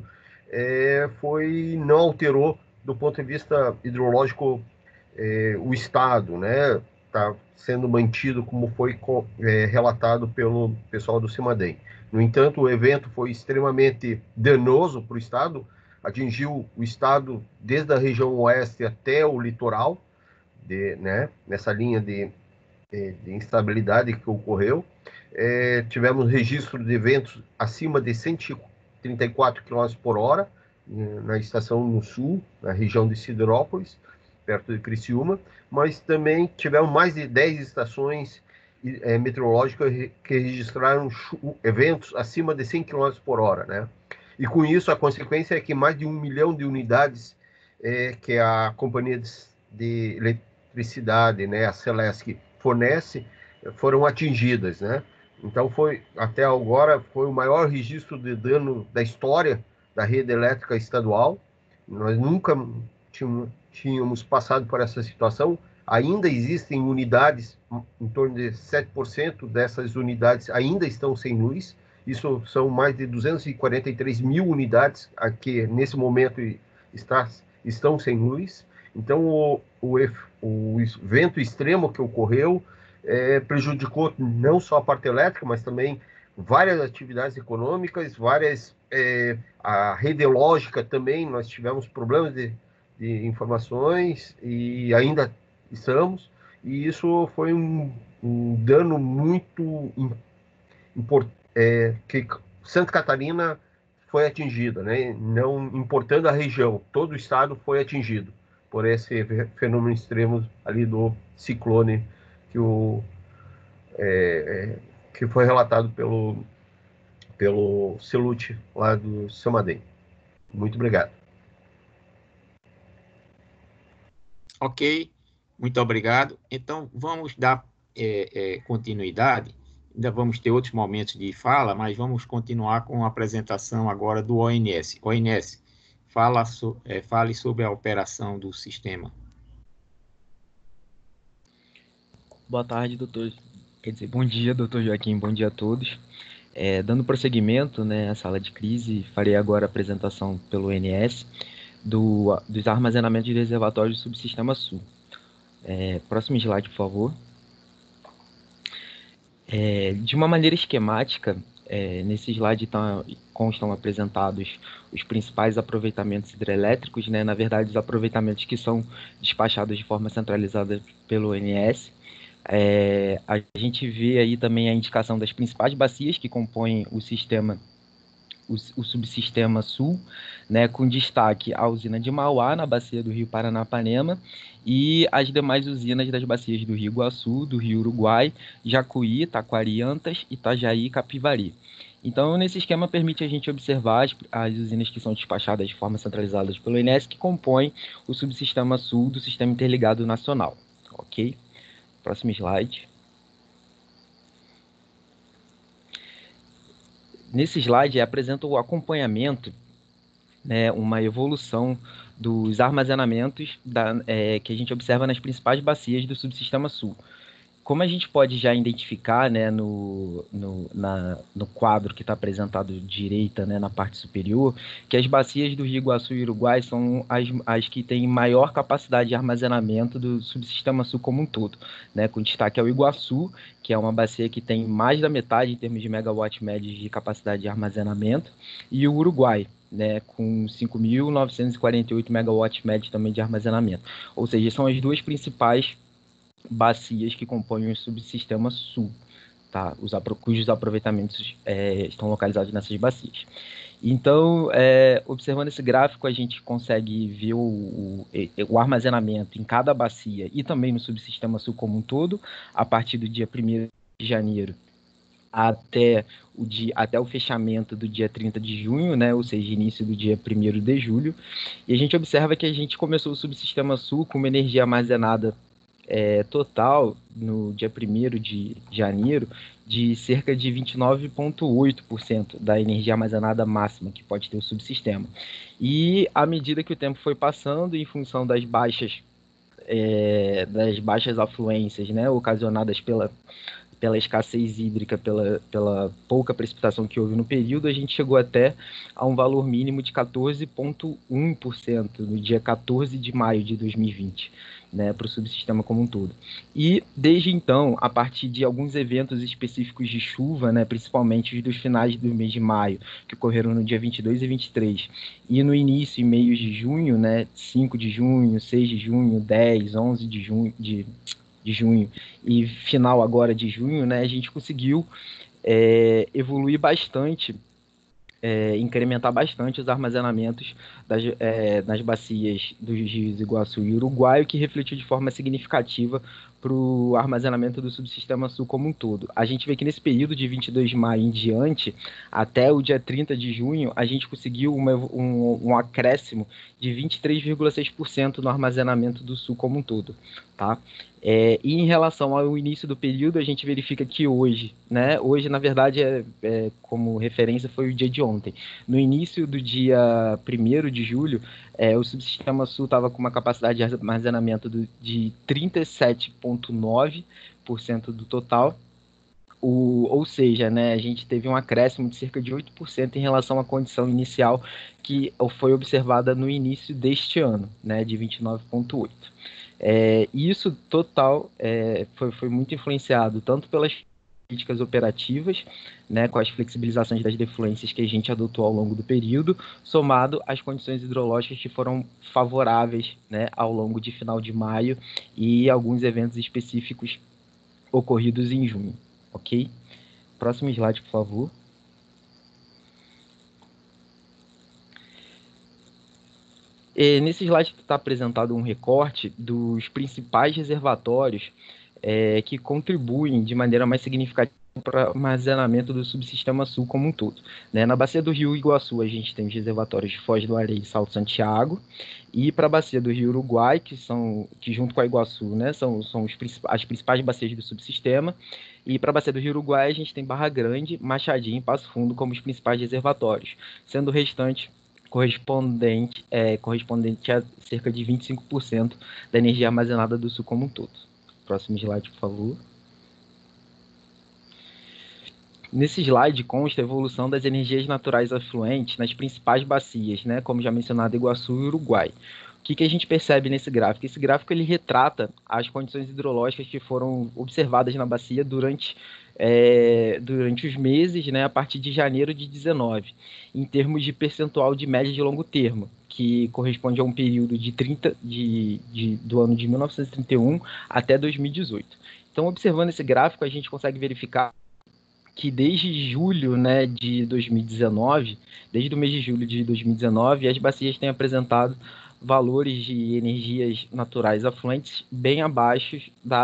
não alterou, do ponto de vista hidrológico, o estado, né? Está sendo mantido como foi relatado pelo pessoal do CEMADEM. No entanto, o evento foi extremamente danoso para o estado, atingiu o estado desde a região oeste até o litoral, né? Nessa linha de instabilidade que ocorreu. Tivemos registro de ventos acima de 134 km por hora, na estação no sul, na região de Siderópolis, perto de Criciúma, mas também tivemos mais de 10 estações meteorológicas que registraram eventos acima de 100 km por hora, né? E com isso, a consequência é que mais de 1 milhão de unidades que a Companhia de Eletricidade, né, a Celesc, fornece, foram atingidas, né? Então, até agora, foi o maior registro de dano da história da rede elétrica estadual. Nós nunca tínhamos passado por essa situação. Ainda existem unidades, em torno de 7% dessas unidades ainda estão sem luz. Isso são mais de 243 mil unidades que, nesse momento, estão sem luz. Então, o vento extremo que ocorreu prejudicou não só a parte elétrica, mas também várias atividades econômicas, a rede lógica também, nós tivemos problemas de informações e ainda estamos, e isso foi um dano muito importante, que Santa Catarina foi atingida, né? Não importando a região, todo o estado foi atingido por esse fenômeno extremo ali do ciclone que foi relatado pelo Celute lá do Samadem. Muito obrigado. Ok, muito obrigado. Então, vamos dar continuidade. Ainda vamos ter outros momentos de fala, mas vamos continuar com a apresentação agora do ONS. ONS, fale sobre a operação do sistema. Boa tarde, doutor. Quer dizer, bom dia, doutor Joaquim, bom dia a todos. Dando prosseguimento, né, à sala de crise, farei agora a apresentação pelo ONS dos armazenamentos de reservatórios do subsistema Sul. Próximo slide, por favor. De uma maneira esquemática, nesse slide constam apresentados os principais aproveitamentos hidrelétricos, né, na verdade, os aproveitamentos que são despachados de forma centralizada pelo ONS. A gente vê aí também a indicação das principais bacias que compõem o sistema, o subsistema Sul, né, com destaque a usina de Mauá, na bacia do Rio Paranapanema, e as demais usinas das bacias do Rio Iguaçu, do Rio Uruguai, Jacuí, Taquariantas, Itajaí e Capivari. Então, nesse esquema, permite a gente observar as usinas que são despachadas de forma centralizada pelo ONS, que compõem o subsistema Sul do Sistema Interligado Nacional. Ok? Próximo slide. Nesse slide apresenta o acompanhamento, né, uma evolução dos armazenamentos que a gente observa nas principais bacias do subsistema Sul. Como a gente pode já identificar, né, no quadro que está apresentado direita, né, na parte superior, que as bacias do Rio Iguaçu e Uruguai são as que têm maior capacidade de armazenamento do subsistema Sul como um todo, né, com destaque ao Iguaçu, que é uma bacia que tem mais da metade em termos de megawatt médios de capacidade de armazenamento, e o Uruguai, né, com 5.948 megawatts médios também de armazenamento. Ou seja, são as duas principais bacias que compõem o subsistema Sul, tá? Cujos aproveitamentos estão localizados nessas bacias. Então, observando esse gráfico, a gente consegue ver o armazenamento em cada bacia e também no subsistema Sul como um todo, a partir do dia 1º de janeiro até o fechamento do dia 30 de junho, né, ou seja, início do dia 1º de julho, e a gente observa que a gente começou o subsistema Sul com uma energia armazenada total, no dia 1º de janeiro, de cerca de 29,8% da energia armazenada máxima que pode ter o subsistema. E à medida que o tempo foi passando, em função das baixas afluências, né, ocasionadas pela escassez hídrica, pela pouca precipitação que houve no período, a gente chegou até a um valor mínimo de 14,1% no dia 14 de maio de 2020, né, para o subsistema como um todo. E, desde então, a partir de alguns eventos específicos de chuva, né, principalmente os dos finais do mês de maio, que ocorreram no dia 22 e 23, e no início e meios de junho, né, 5 de junho, 6 de junho, 10, 11 de junho e final agora de junho, né, a gente conseguiu evoluir bastante, incrementar bastante os armazenamentos nas bacias dos rios Iguaçu e Uruguai, o que refletiu de forma significativa para o armazenamento do subsistema Sul como um todo. A gente vê que nesse período de 22 de maio em diante, até o dia 30 de junho, a gente conseguiu um acréscimo de 23,6% no armazenamento do Sul como um todo, tá? E em relação ao início do período, a gente verifica que hoje, né? Hoje, na verdade, como referência, foi o dia de ontem. No início do dia 1º de julho, o subsistema Sul estava com uma capacidade de armazenamento de 37,9% do total, ou seja, né, a gente teve um acréscimo de cerca de 8% em relação à condição inicial que foi observada no início deste ano, né, de 29,8%. Isso total foi muito influenciado tanto pelas políticas operativas, né, com as flexibilizações das defluências que a gente adotou ao longo do período, somado às condições hidrológicas que foram favoráveis, né, ao longo de final de maio e alguns eventos específicos ocorridos em junho, ok? Próximo slide, por favor. Nesse slide está apresentado um recorte dos principais reservatórios que contribuem de maneira mais significativa para o armazenamento do subsistema sul como um todo. Né? Na bacia do Rio Iguaçu, a gente tem os reservatórios de Foz do Areia e Salto Santiago, e para a bacia do Rio Uruguai, que junto com a Iguaçu, né, são as principais bacias do subsistema, e para a bacia do Rio Uruguai, a gente tem Barra Grande, Machadinho e Passo Fundo como os principais reservatórios, sendo o restante correspondente a cerca de 25% da energia armazenada do sul como um todo. Próximo slide, por favor. Nesse slide consta a evolução das energias naturais afluentes nas principais bacias, né, como já mencionado, Iguaçu e Uruguai. O que a gente percebe nesse gráfico? Esse gráfico ele retrata as condições hidrológicas que foram observadas na bacia durante os meses, né, a partir de janeiro de 19, em termos de percentual de média de longo termo, que corresponde a um período do ano de 1931 até 2018. Então, observando esse gráfico, a gente consegue verificar que desde julho, né, de 2019, desde o mês de julho de 2019, as bacias têm apresentado valores de energias naturais afluentes bem abaixo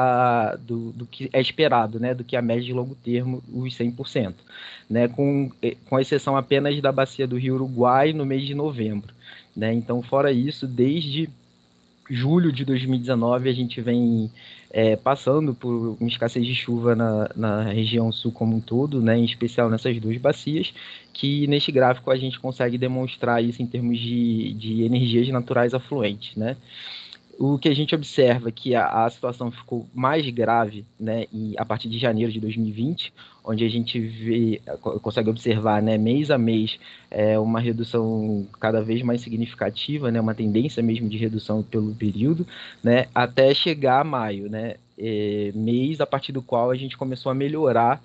do que é esperado, né, do que a média de longo termo, os 100%, né, com exceção apenas da bacia do Rio Uruguai no mês de novembro. Né? Então, fora isso, desde julho de 2019, a gente vem passando por uma escassez de chuva na região sul como um todo, né, em especial nessas duas bacias, que neste gráfico a gente consegue demonstrar isso em termos de energias naturais afluentes. Né? O que a gente observa é que a situação ficou mais grave, né, a partir de janeiro de 2020, onde a gente consegue observar, né, mês a mês uma redução cada vez mais significativa, né, uma tendência mesmo de redução pelo período, né, até chegar a maio, né, mês a partir do qual a gente começou a melhorar,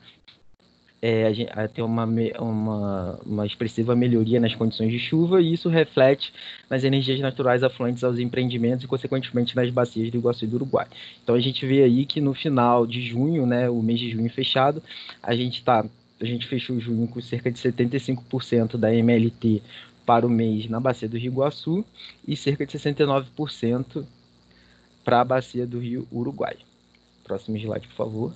a ter uma expressiva melhoria nas condições de chuva, e isso reflete nas energias naturais afluentes aos empreendimentos e, consequentemente, nas bacias do Iguaçu e do Uruguai. Então, a gente vê aí que no final de junho, né, o mês de junho fechado, a gente fechou junho com cerca de 75% da MLT para o mês na bacia do Rio Iguaçu e cerca de 69% para a bacia do Rio Uruguai. Próximo slide, por favor.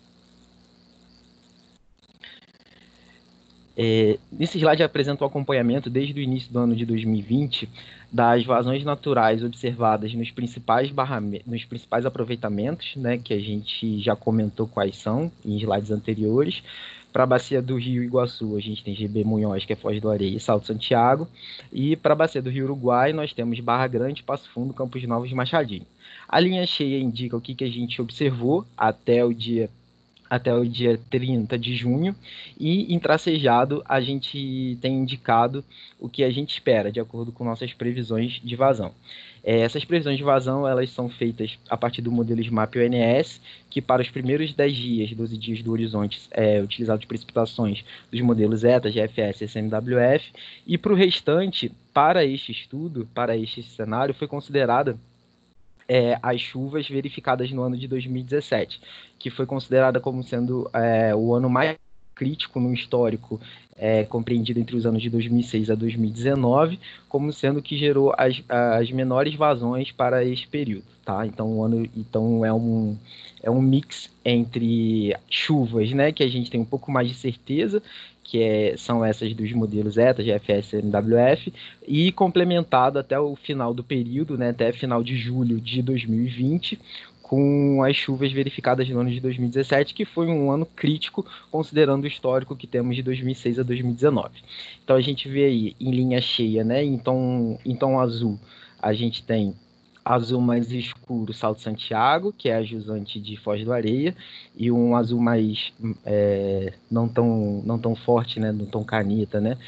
Nesse slide apresenta o acompanhamento desde o início do ano de 2020 das vazões naturais observadas nos principais aproveitamentos, né, que a gente já comentou quais são em slides anteriores. Para a bacia do Rio Iguaçu, a gente tem GB Munhoz, que é Foz do Areia e Salto Santiago. E para a bacia do Rio Uruguai, nós temos Barra Grande, Passo Fundo, Campos Novos e Machadinho. A linha cheia indica o que a gente observou até o dia 30 de junho, e em tracejado a gente tem indicado o que a gente espera, de acordo com nossas previsões de vazão. Essas previsões de vazão, elas são feitas a partir do modelo SMAP ONS, que para os primeiros 10 dias, 12 dias do horizonte, é utilizado de precipitações dos modelos ETA, GFS e SMWF, e para o restante, para este estudo, para este cenário, foi considerada as chuvas verificadas no ano de 2017, que foi considerada como sendo o ano mais crítico no histórico, compreendido entre os anos de 2006 a 2019, como sendo que gerou as menores vazões para esse período. Tá? Então é um mix entre chuvas, né, que a gente tem um pouco mais de certeza, que são essas dos modelos ETA, GFS e MWF, e complementado até o final do período, né, até final de julho de 2020, com as chuvas verificadas no ano de 2017, que foi um ano crítico, considerando o histórico que temos de 2006 a 2019. Então a gente vê aí, em linha cheia, né, em tom azul, a gente tem azul mais escuro, Salto Santiago, que é a jusante de Foz do Areia, e um azul mais não tão forte, né, no tom caneta, né,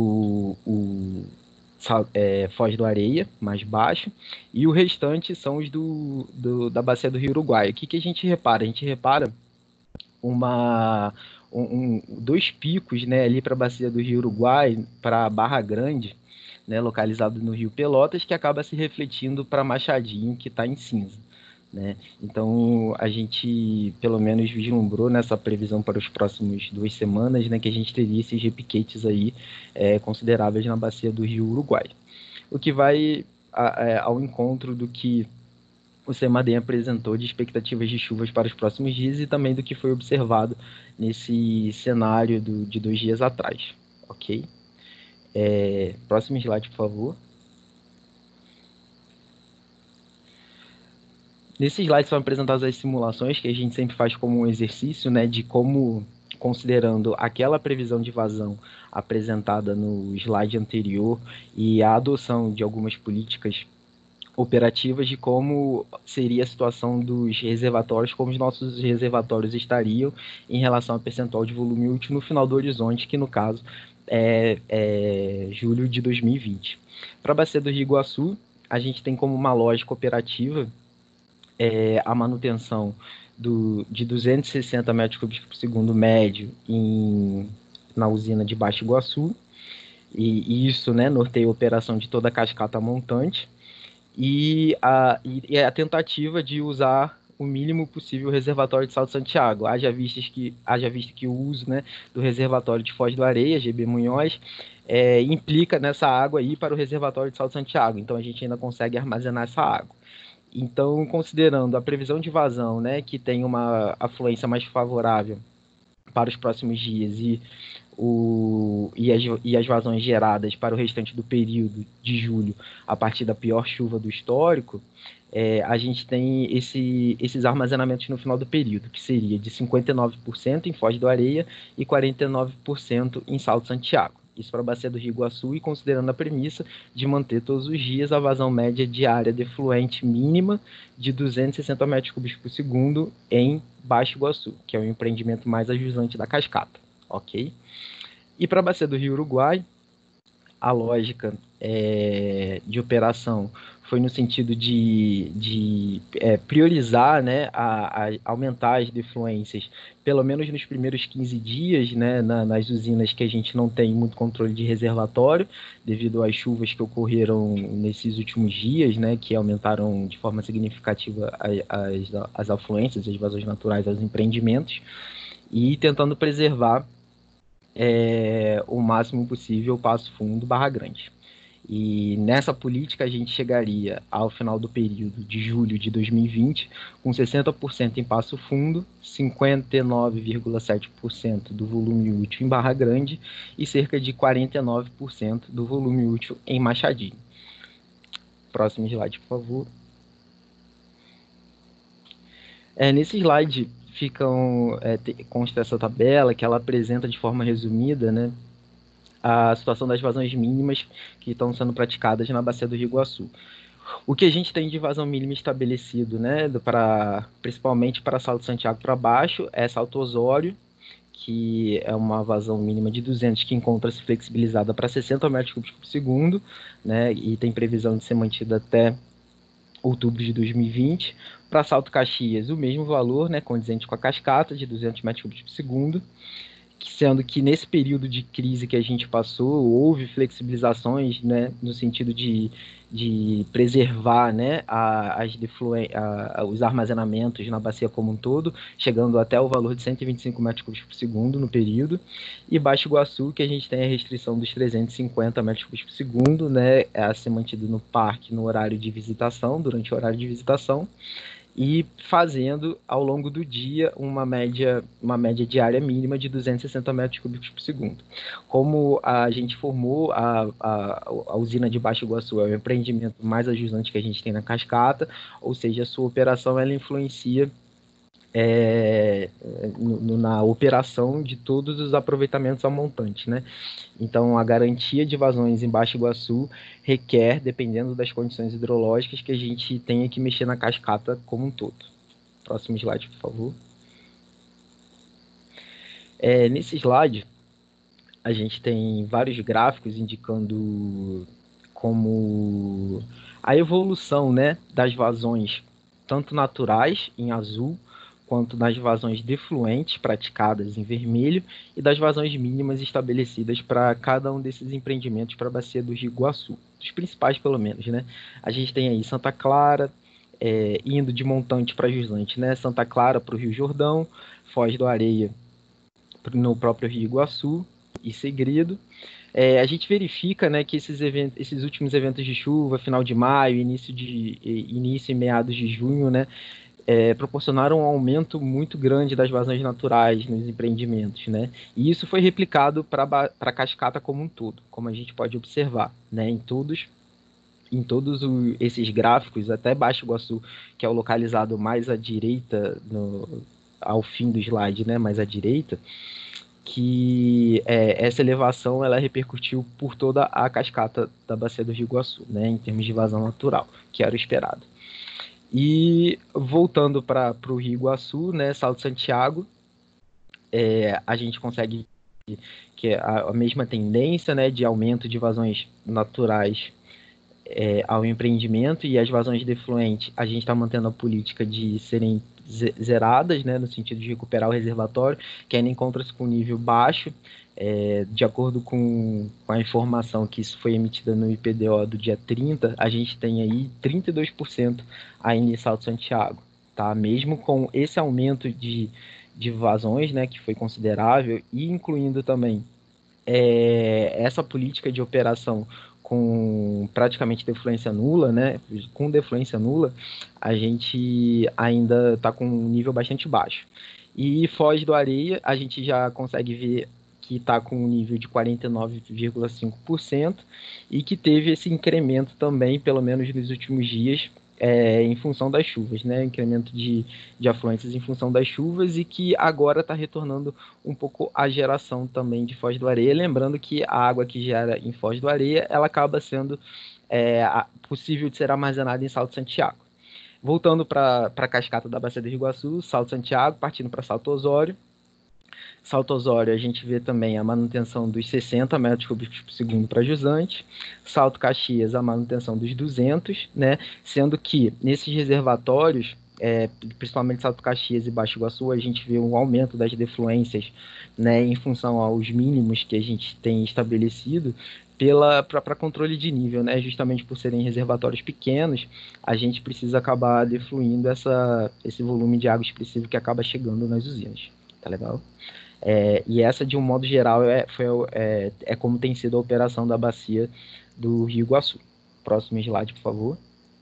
Foz do Areia, mais baixo, e o restante são os da bacia do Rio Uruguai. O que a gente repara? A gente repara dois picos, né, ali para a bacia do Rio Uruguai, para Barra Grande, né, localizado no Rio Pelotas, que acaba se refletindo para Machadinho, que está em cinza, né? Então, a gente, pelo menos, vislumbrou nessa previsão para os próximos 2 semanas, né, que a gente teria esses repiquetes aí consideráveis na bacia do Rio Uruguai. O que vai ao encontro do que o CEMADEM apresentou de expectativas de chuvas para os próximos dias e também do que foi observado nesse cenário de 2 dias atrás, ok? Próximo slide, por favor. Nesse slide são apresentadas as simulações que a gente sempre faz como um exercício, né, de como, considerando aquela previsão de vazão apresentada no slide anterior e a adoção de algumas políticas operativas, de como seria a situação dos reservatórios, como os nossos reservatórios estariam em relação ao percentual de volume útil no final do horizonte, que no caso é julho de 2020. Para a bacia do Rio Iguaçu, a gente tem como uma lógica operativa a manutenção de 260 metros cúbicos por segundo médio na usina de Baixo Iguaçu, e isso, né, norteia a operação de toda a cascata montante, e a tentativa de usar o mínimo possível o reservatório de Salto Santiago, haja visto que o uso, né, do reservatório de Foz do Areia, GB Munhoz, implica nessa água aí para o reservatório de Salto Santiago, então a gente ainda consegue armazenar essa água. Então, considerando a previsão de vazão, né, que tem uma afluência mais favorável para os próximos dias e as vazões geradas para o restante do período de julho, a partir da pior chuva do histórico, a gente tem esses armazenamentos no final do período, que seria de 59% em Foz do Areia e 49% em Salto Santiago. Isso para a bacia do Rio Iguaçu, e considerando a premissa de manter todos os dias a vazão média diária de efluente mínima de 260 metros cúbicos por segundo em Baixo Iguaçu, que é o empreendimento mais ajusante da cascata, ok? E para a bacia do Rio Uruguai, a lógica de operação foi no sentido de priorizar, né, aumentar as defluências, pelo menos nos primeiros 15 dias, né, nas usinas que a gente não tem muito controle de reservatório, devido às chuvas que ocorreram nesses últimos dias, né, que aumentaram de forma significativa as afluências, as vazões naturais aos empreendimentos, e tentando preservar o máximo possível o Passo Fundo, Barra Grande. E nessa política a gente chegaria ao final do período de julho de 2020 com 60% em Passo Fundo, 59,7% do volume útil em Barra Grande e cerca de 49% do volume útil em Machadinho. Próximo slide, por favor. Nesse slide consta essa tabela que ela apresenta de forma resumida, né, a situação das vazões mínimas que estão sendo praticadas na bacia do Rio Iguaçu. O que a gente tem de vazão mínima estabelecido, né, principalmente para Salto Santiago para baixo, é Salto Osório, que é uma vazão mínima de 200, que encontra-se flexibilizada para 60 metros cúbicos por segundo, né, e tem previsão de ser mantida até outubro de 2020. Para Salto Caxias, o mesmo valor, né, condizente com a cascata, de 200 metros cúbicos por segundo, sendo que nesse período de crise que a gente passou, houve flexibilizações, né, no sentido de preservar, né, os armazenamentos na bacia como um todo, chegando até o valor de 125 metros cúbicos por segundo no período, e Baixo Iguaçu, que a gente tem a restrição dos 350 metros cúbicos por segundo, né, a ser mantido no parque no horário de visitação, durante o horário de visitação, e fazendo ao longo do dia uma média diária mínima de 260 metros cúbicos por segundo. Como a gente formou a usina de Baixo Iguaçu, é o empreendimento mais ajusante que a gente tem na cascata, ou seja, a sua operação ela influencia na operação de todos os aproveitamentos a montante, né? Então, a garantia de vazões em Baixo Iguaçu requer, dependendo das condições hidrológicas, que a gente tenha que mexer na cascata como um todo. Próximo slide, por favor. Nesse slide, a gente tem vários gráficos indicando como a evolução, né, das vazões, tanto naturais, em azul, quanto nas vazões defluentes praticadas em vermelho e das vazões mínimas estabelecidas para cada um desses empreendimentos para a bacia do Rio Iguaçu, dos principais pelo menos, né? A gente tem aí Santa Clara, indo de Montante para Jusante, né? Santa Clara para o Rio Jordão, Foz do Areia no próprio Rio Iguaçu e Segredo. A gente verifica, né, que esses últimos eventos de chuva, final de maio, início e meados de junho, né, proporcionaram um aumento muito grande das vazões naturais nos empreendimentos, né? E isso foi replicado para a cascata como um todo, como a gente pode observar, né, em todos esses gráficos, até Baixo Iguaçu, que é o localizado mais à direita, ao fim do slide, né, mais à direita, que essa elevação ela repercutiu por toda a cascata da bacia do Rio Iguaçu, né, em termos de vazão natural, que era o esperado. E voltando para o Rio Iguaçu, né, Salto Santiago, a gente consegue que é a mesma tendência, né, de aumento de vazões naturais ao empreendimento, e as vazões defluentes, a gente está mantendo a política de serem zeradas, né, no sentido de recuperar o reservatório, que ainda encontra-se com nível baixo, de acordo com a informação que isso foi emitida no IPDO do dia 30, a gente tem aí 32% ainda em Salto Santiago, tá? Mesmo com esse aumento de vazões, né, que foi considerável, e incluindo também essa política de operação com praticamente defluência nula, né? Com defluência nula, a gente ainda está com um nível bastante baixo. E Foz do Areia, a gente já consegue ver que está com um nível de 49,5% e que teve esse incremento também, pelo menos nos últimos dias, em função das chuvas, né? Incremento de afluências em função das chuvas, e que agora está retornando um pouco a geração também de Foz do Areia, lembrando que a água que gera em Foz do Areia, ela acaba sendo possível de ser armazenada em Salto Santiago. Voltando para a cascata da Bacia do Rio Iguaçu, Salto Santiago, partindo para Salto Osório. Salto Osório, a gente vê também a manutenção dos 60 metros cúbicos por segundo para Jusante. Salto Caxias, a manutenção dos 200, né? Sendo que nesses reservatórios, principalmente Salto Caxias e Baixo Iguaçu, a gente vê um aumento das defluências, né, em função aos mínimos que a gente tem estabelecido para controle de nível, né? Justamente por serem reservatórios pequenos, a gente precisa acabar defluindo esse volume de água expressivo que acaba chegando nas usinas. Tá legal? E essa, de um modo geral, é como tem sido a operação da bacia do Rio Iguaçu. Próximo slide, por favor.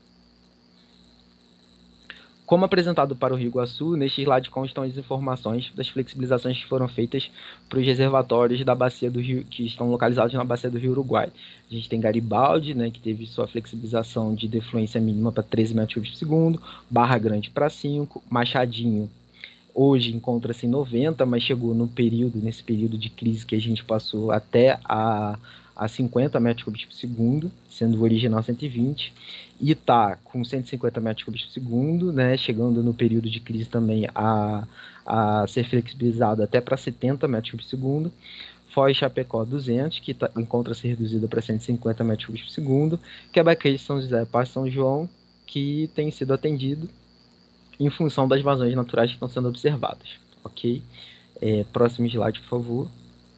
Como apresentado para o Rio Iguaçu, neste slide constam as informações das flexibilizações que foram feitas para os reservatórios da bacia do Rio, que estão localizados na bacia do Rio Uruguai. A gente tem Garibaldi, né, que teve sua flexibilização de defluência mínima para 13 metros cúbicos por segundo, Barra Grande para 5, Machadinho hoje encontra-se em 90, mas chegou nesse período de crise que a gente passou até a 50 metros cúbicos por segundo, sendo o original 120, e está com 150 metros cúbicos por segundo, né, chegando no período de crise também a ser flexibilizado até para 70 metros cúbicos por segundo. Foz Chapecó 200, que encontra-se reduzida para 150 metros cúbicos por segundo. Quebra-Queixo São José para São João, que tem sido atendido em função das vazões naturais que estão sendo observadas, ok? Próximo slide, por favor.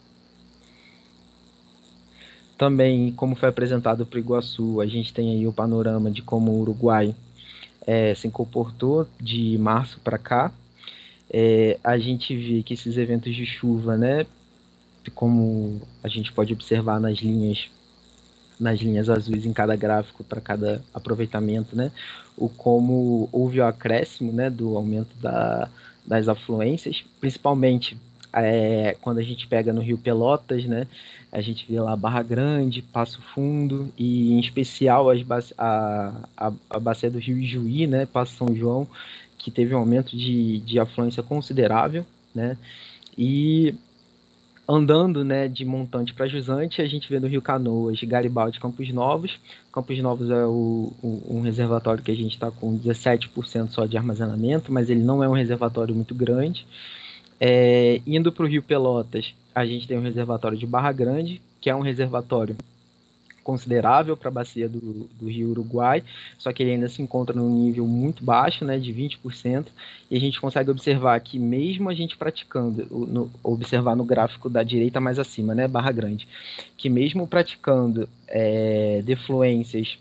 Também, como foi apresentado para o Iguaçu, a gente tem aí o panorama de como o Uruguai se comportou de março para cá. A gente vê que esses eventos de chuva, né, como a gente pode observar nas linhas azuis em cada gráfico para cada aproveitamento, né, como houve o acréscimo, né, do aumento das afluências, principalmente quando a gente pega no Rio Pelotas, né, a gente vê lá Barra Grande, Passo Fundo, e em especial a bacia do Rio Ijuí, né, Passo São João, que teve um aumento de afluência considerável, né, e andando, né, de Montante para Jusante, a gente vê no Rio Canoas, Garibaldi, Campos Novos. Campos Novos é um reservatório que a gente está com 17% só de armazenamento, mas ele não é um reservatório muito grande. Indo para o Rio Pelotas, a gente tem um reservatório de Barra Grande, que é um reservatório considerável para a bacia do Rio Uruguai, só que ele ainda se encontra num nível muito baixo, né, de 20%, e a gente consegue observar que mesmo a gente praticando, observar no gráfico da direita mais acima, né, barra grande, que mesmo praticando defluências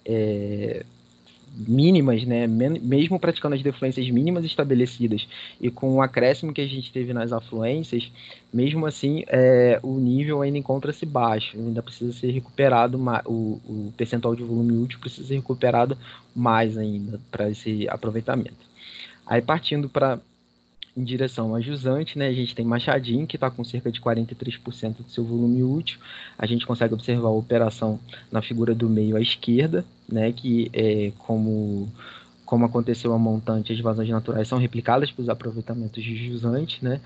mínimas, né, mesmo praticando as defluências mínimas estabelecidas e com o acréscimo que a gente teve nas afluências, mesmo assim o nível ainda encontra-se baixo, ainda precisa ser recuperado, o percentual de volume útil precisa ser recuperado mais ainda para esse aproveitamento. Aí partindo em direção a jusante, né, a gente tem Machadinho, que está com cerca de 43% do seu volume útil. A gente consegue observar a operação na figura do meio à esquerda, né, que como aconteceu a montante, as vazões naturais são replicadas para os aproveitamentos de jusante, né,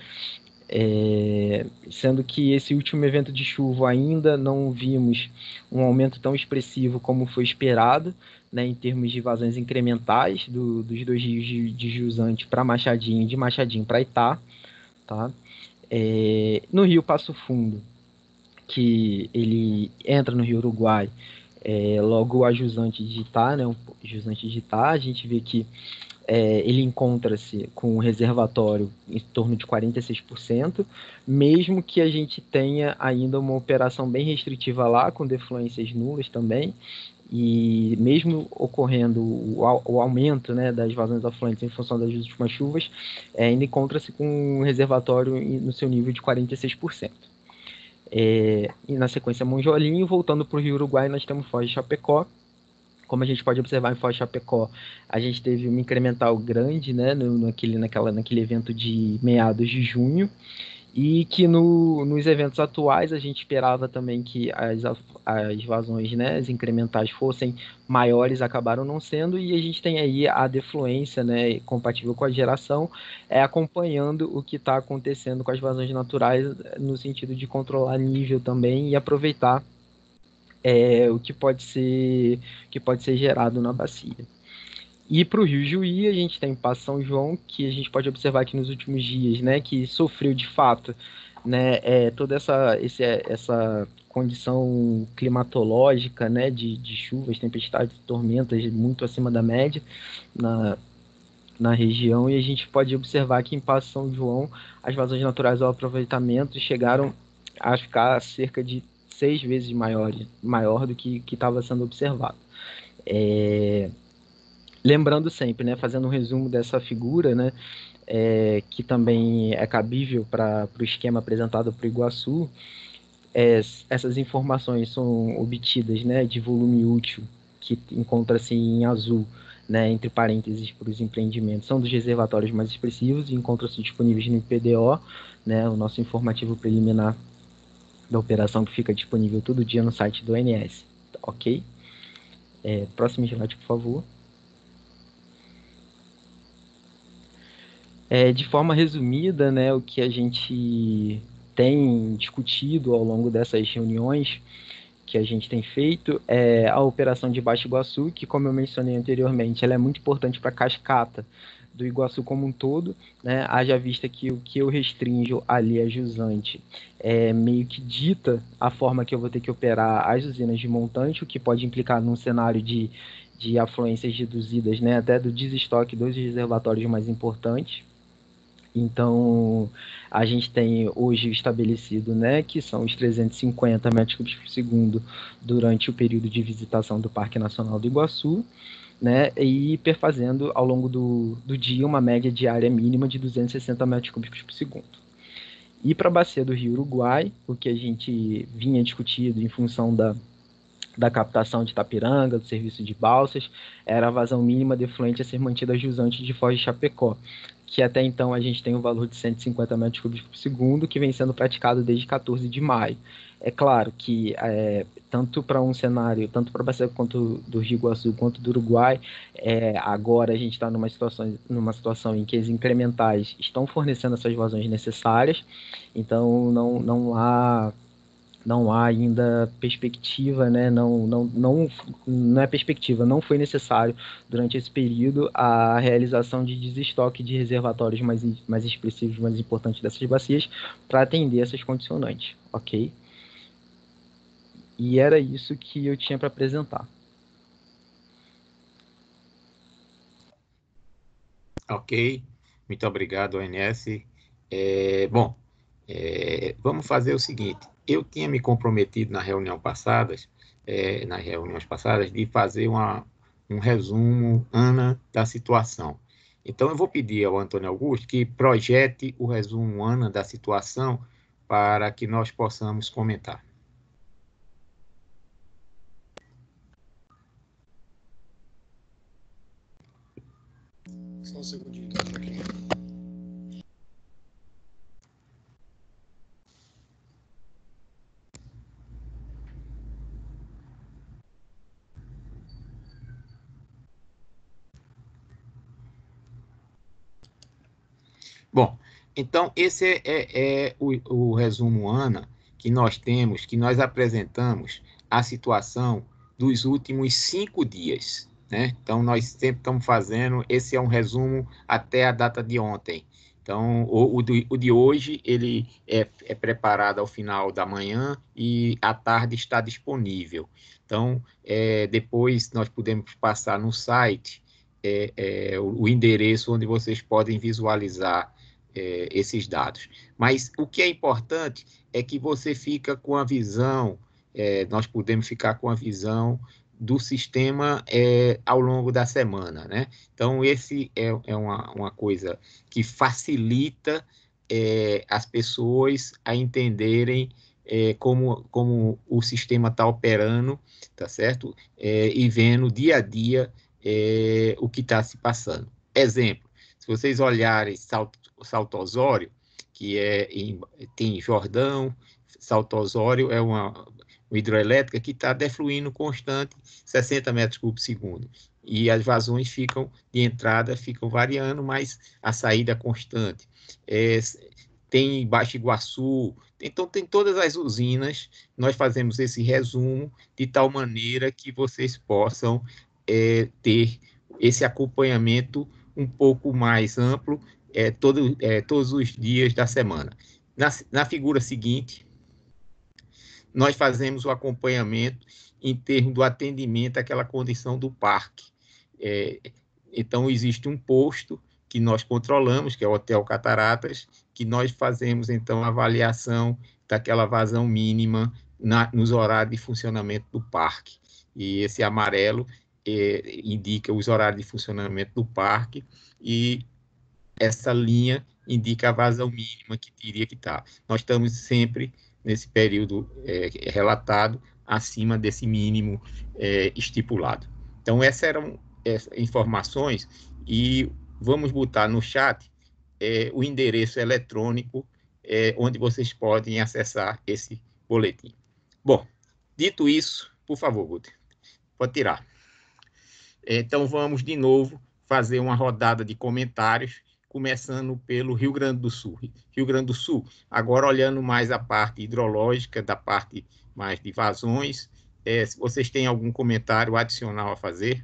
sendo que esse último evento de chuva ainda não vimos um aumento tão expressivo como foi esperado, né, em termos de vazões incrementais dos dois rios de jusante para Machadinho e de Machadinho para Itá. Tá? No rio Passo Fundo, que ele entra no Rio Uruguai, logo a jusante de Itá, né, a gente vê que ele encontra-se com um reservatório em torno de 46%, mesmo que a gente tenha ainda uma operação bem restritiva lá, com defluências nulas também, e mesmo ocorrendo o aumento, né, das vazões afluentes em função das últimas chuvas, ainda encontra-se com um reservatório no seu nível de 46%. E na sequência Monjolinho, voltando para o Rio Uruguai, nós temos Foz de Chapecó. Como a gente pode observar em Foz de Chapecó, a gente teve uma incremental grande, né, naquele evento de meados de junho, e que nos eventos atuais a gente esperava também que as vazões, né, as incrementais fossem maiores, acabaram não sendo, e a gente tem aí a defluência, né, compatível com a geração, acompanhando o que está acontecendo com as vazões naturais, no sentido de controlar nível também e aproveitar o que pode ser gerado na bacia. E para o Rio Juí, a gente tem Passo São João, que a gente pode observar aqui nos últimos dias, né, que sofreu de fato, né, toda essa condição climatológica, né, de chuvas, tempestades, tormentas muito acima da média na região, e a gente pode observar que em Passo São João as vazões naturais ao aproveitamento chegaram a ficar cerca de 6 vezes maior do que estava sendo observado. Lembrando sempre, né, fazendo um resumo dessa figura, né, que também é cabível para o esquema apresentado para o Iguaçu, essas informações são obtidas, né, de volume útil, que encontra-se em azul, né, entre parênteses para os empreendimentos, são dos reservatórios mais expressivos e encontram-se disponíveis no IPDO, né, o nosso informativo preliminar da operação, que fica disponível todo dia no site do ONS, ok? Próximo slide, por favor. De forma resumida, né, o que a gente tem discutido ao longo dessas reuniões que a gente tem feito é a operação de Baixo Iguaçu, que, como eu mencionei anteriormente, ela é muito importante para a cascata do Iguaçu como um todo, né? Haja vista que o que eu restringo ali a jusante meio que dita a forma que eu vou ter que operar as usinas de montante, o que pode implicar num cenário de afluências reduzidas, né, até do desestoque dos reservatórios mais importantes. Então, a gente tem hoje estabelecido, né, que são os 350 metros cúbicos por segundo durante o período de visitação do Parque Nacional do Iguaçu, né, e perfazendo ao longo do dia uma média diária mínima de 260 metros cúbicos por segundo. E para a bacia do Rio Uruguai, o que a gente vinha discutindo em função da captação de Itapiranga, do serviço de balsas, era a vazão mínima defluente a ser mantida jusante de Foz de Chapecó, que até então a gente tem um valor de 150 metros cúbicos por segundo, que vem sendo praticado desde 14 de maio. É claro que tanto para um cenário, tanto para a bacia quanto do Rio Iguaçu quanto do Uruguai, agora a gente está numa situação em que as incrementais estão fornecendo essas vazões necessárias, então não há ainda perspectiva, né? Não é perspectiva, não foi necessário durante esse período a realização de desestoque de reservatórios mais expressivos, mais importantes dessas bacias, para atender essas condicionantes, ok? E era isso que eu tinha para apresentar. Ok, muito obrigado, ONS. Vamos fazer o seguinte. Eu tinha me comprometido nas reuniões passadas, de fazer um resumo, Ana, da situação. Então, eu vou pedir ao Antônio Augusto que projete o resumo, Ana, da situação para que nós possamos comentar. Só um segundinho, tá aqui. Bom, então esse é o resumo, Ana, que nós temos, que nós apresentamos a situação dos últimos 5 dias, né? Então, nós sempre estamos fazendo, esse é um resumo até a data de ontem. Então, o de hoje, ele é preparado ao final da manhã e à tarde está disponível. Então, depois nós podemos passar no site o endereço onde vocês podem visualizar esses dados. Mas o que é importante é que você fica com a visão, nós podemos ficar com a visão do sistema ao longo da semana, né? Então, esse é uma coisa que facilita as pessoas a entenderem como o sistema está operando, tá certo? E vendo dia a dia o que está se passando. Exemplo, se vocês olharem Salto Osório, que tem Jordão, Salto Osório é uma hidroelétrica que está defluindo constante, 60 metros cúbicos por segundo. E as vazões de entrada ficam variando, mas a saída é constante. Tem Baixo Iguaçu, então tem todas as usinas, nós fazemos esse resumo de tal maneira que vocês possam ter esse acompanhamento um pouco mais amplo todos os dias da semana. Na figura seguinte, nós fazemos o acompanhamento em termos do atendimento àquela condição do parque. Então, existe um posto que nós controlamos, que é o Hotel Cataratas, que nós fazemos, então, a avaliação daquela vazão mínima nos horários de funcionamento do parque. E esse amarelo indica os horários de funcionamento do parque e essa linha indica a vazão mínima que teria que estar. Nós estamos sempre, nesse período relatado, acima desse mínimo estipulado. Então, essas eram informações e vamos botar no chat o endereço eletrônico onde vocês podem acessar esse boletim. Bom, dito isso, por favor, Guter, pode tirar. Então, vamos de novo fazer uma rodada de comentários, começando pelo Rio Grande do Sul. Rio Grande do Sul, agora olhando mais a parte hidrológica, da parte mais de vazões, se vocês têm algum comentário adicional a fazer?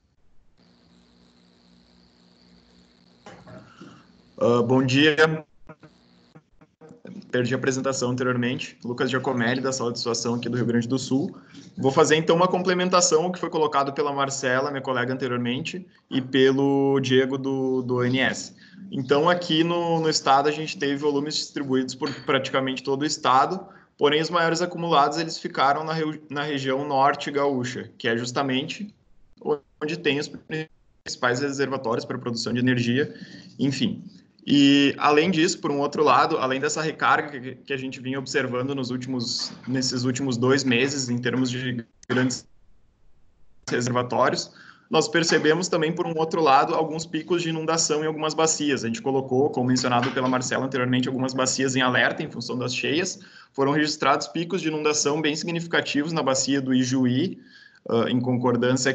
Bom dia. Perdi a apresentação anteriormente. Lucas Giacomelli, da Sala de Situação aqui do Rio Grande do Sul. Vou fazer, então, uma complementação ao que foi colocado pela Marcela, minha colega anteriormente, e pelo Diego do ONS. Então, aqui no estado, a gente teve volumes distribuídos por praticamente todo o estado, porém, os maiores acumulados, eles ficaram na região norte gaúcha, que é justamente onde tem os principais reservatórios para produção de energia, enfim. E, além disso, por um outro lado, além dessa recarga que a gente vinha observando nesses últimos 2 meses, em termos de grandes reservatórios, nós percebemos também, por um outro lado, alguns picos de inundação em algumas bacias. A gente colocou, como mencionado pela Marcela anteriormente, algumas bacias em alerta em função das cheias. Foram registrados picos de inundação bem significativos na bacia do Ijuí, em concordância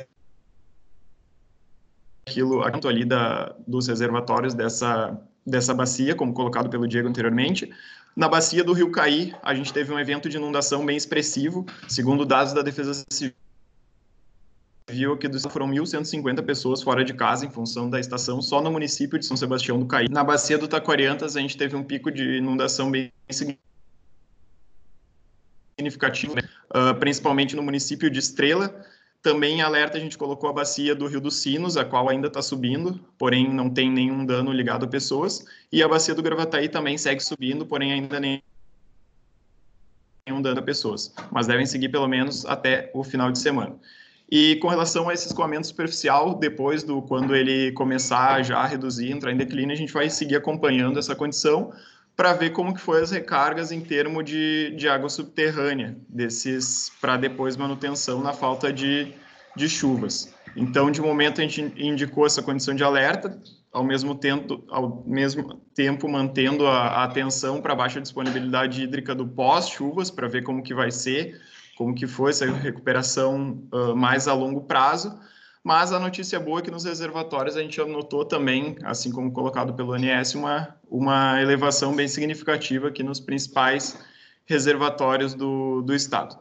aquilo ali dos reservatórios dessa bacia, como colocado pelo Diego anteriormente. Na bacia do Rio Caí, a gente teve um evento de inundação bem expressivo. Segundo dados da Defesa Civil, aqui foram 1.150 pessoas fora de casa em função da estação, só no município de São Sebastião do Caí. Na bacia do Taquariantas, a gente teve um pico de inundação bem significativo, né? Principalmente no município de Estrela. Também em alerta a gente colocou a bacia do Rio dos Sinos, a qual ainda está subindo, porém não tem nenhum dano ligado a pessoas, e a bacia do Gravataí também segue subindo, porém ainda nenhum dano a pessoas, mas devem seguir pelo menos até o final de semana. E com relação a esse escoamento superficial, depois quando ele começar já a reduzir, entrar em declínio, a gente vai seguir acompanhando essa condição para ver como que foi as recargas em termos de água subterrânea, para depois manutenção na falta de chuvas. Então, de momento, a gente indicou essa condição de alerta, ao mesmo tempo mantendo a atenção para a baixa disponibilidade hídrica do pós-chuvas, para ver como que vai ser, como que foi essa recuperação mais a longo prazo. Mas a notícia boa é que nos reservatórios a gente anotou também, assim como colocado pelo ANS, uma elevação bem significativa aqui nos principais reservatórios do estado.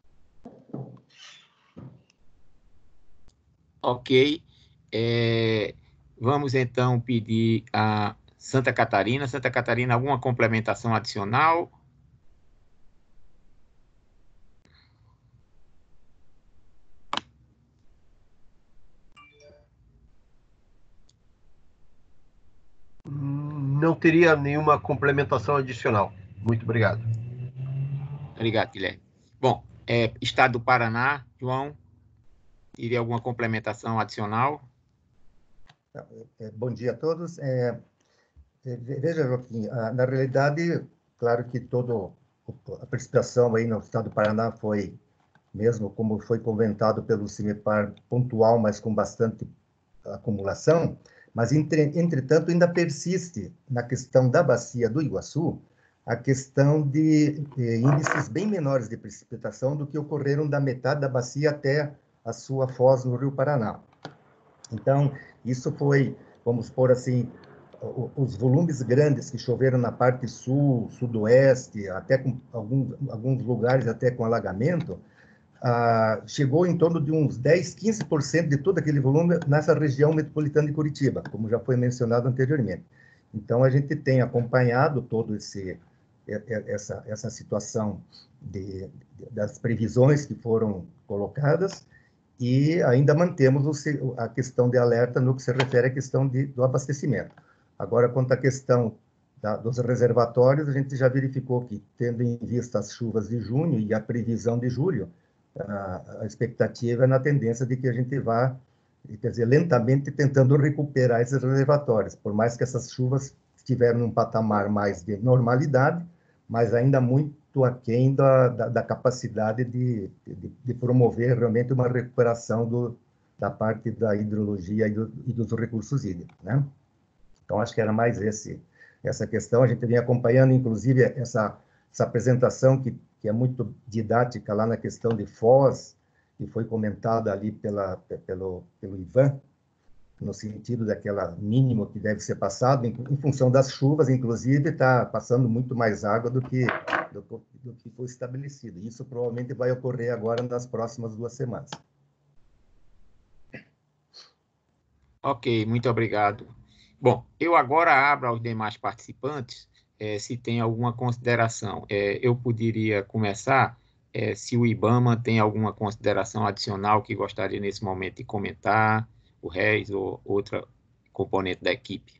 Ok. Vamos então pedir a Santa Catarina. Santa Catarina, alguma complementação adicional? Não teria nenhuma complementação adicional. Muito obrigado. Obrigado, Guilherme. Bom, Estado do Paraná, João, teria alguma complementação adicional? Bom dia a todos. Veja, Joaquim, na realidade, claro que toda a precipitação aí no Estado do Paraná foi, mesmo como foi comentado pelo CIMEPAR, pontual, mas com bastante acumulação. Mas, entretanto, ainda persiste na questão da bacia do Iguaçu a questão de índices bem menores de precipitação do que ocorreram da metade da bacia até a sua foz no Rio Paraná. Então, isso foi, vamos pôr assim, os volumes grandes que choveram na parte sul, sudoeste, até com alguns lugares até com alagamento, chegou em torno de uns 10, 15% de todo aquele volume nessa região metropolitana de Curitiba, como já foi mencionado anteriormente. Então, a gente tem acompanhado todo essa situação das previsões que foram colocadas e ainda mantemos a questão de alerta no que se refere à questão do abastecimento. Agora, quanto à questão dos reservatórios, a gente já verificou que, tendo em vista as chuvas de junho e a previsão de julho, a expectativa é na tendência de que a gente vá, quer dizer, lentamente tentando recuperar esses reservatórios, por mais que essas chuvas estiveram num patamar mais de normalidade, mas ainda muito aquém da capacidade de promover realmente uma recuperação da parte da hidrologia e dos recursos hídricos, né? Então, acho que era mais essa questão. A gente vem acompanhando, inclusive, essa apresentação que é muito didática lá na questão de Foz, que foi comentada ali pelo Ivan, no sentido daquela mínimo que deve ser passado, em função das chuvas, inclusive, está passando muito mais água do que foi estabelecido. Isso provavelmente vai ocorrer agora nas próximas 2 semanas. Ok, muito obrigado. Bom, eu agora abro aos demais participantes, se tem alguma consideração. Eu poderia começar, se o IBAMA tem alguma consideração adicional que gostaria nesse momento de comentar, o Reis ou outra componente da equipe.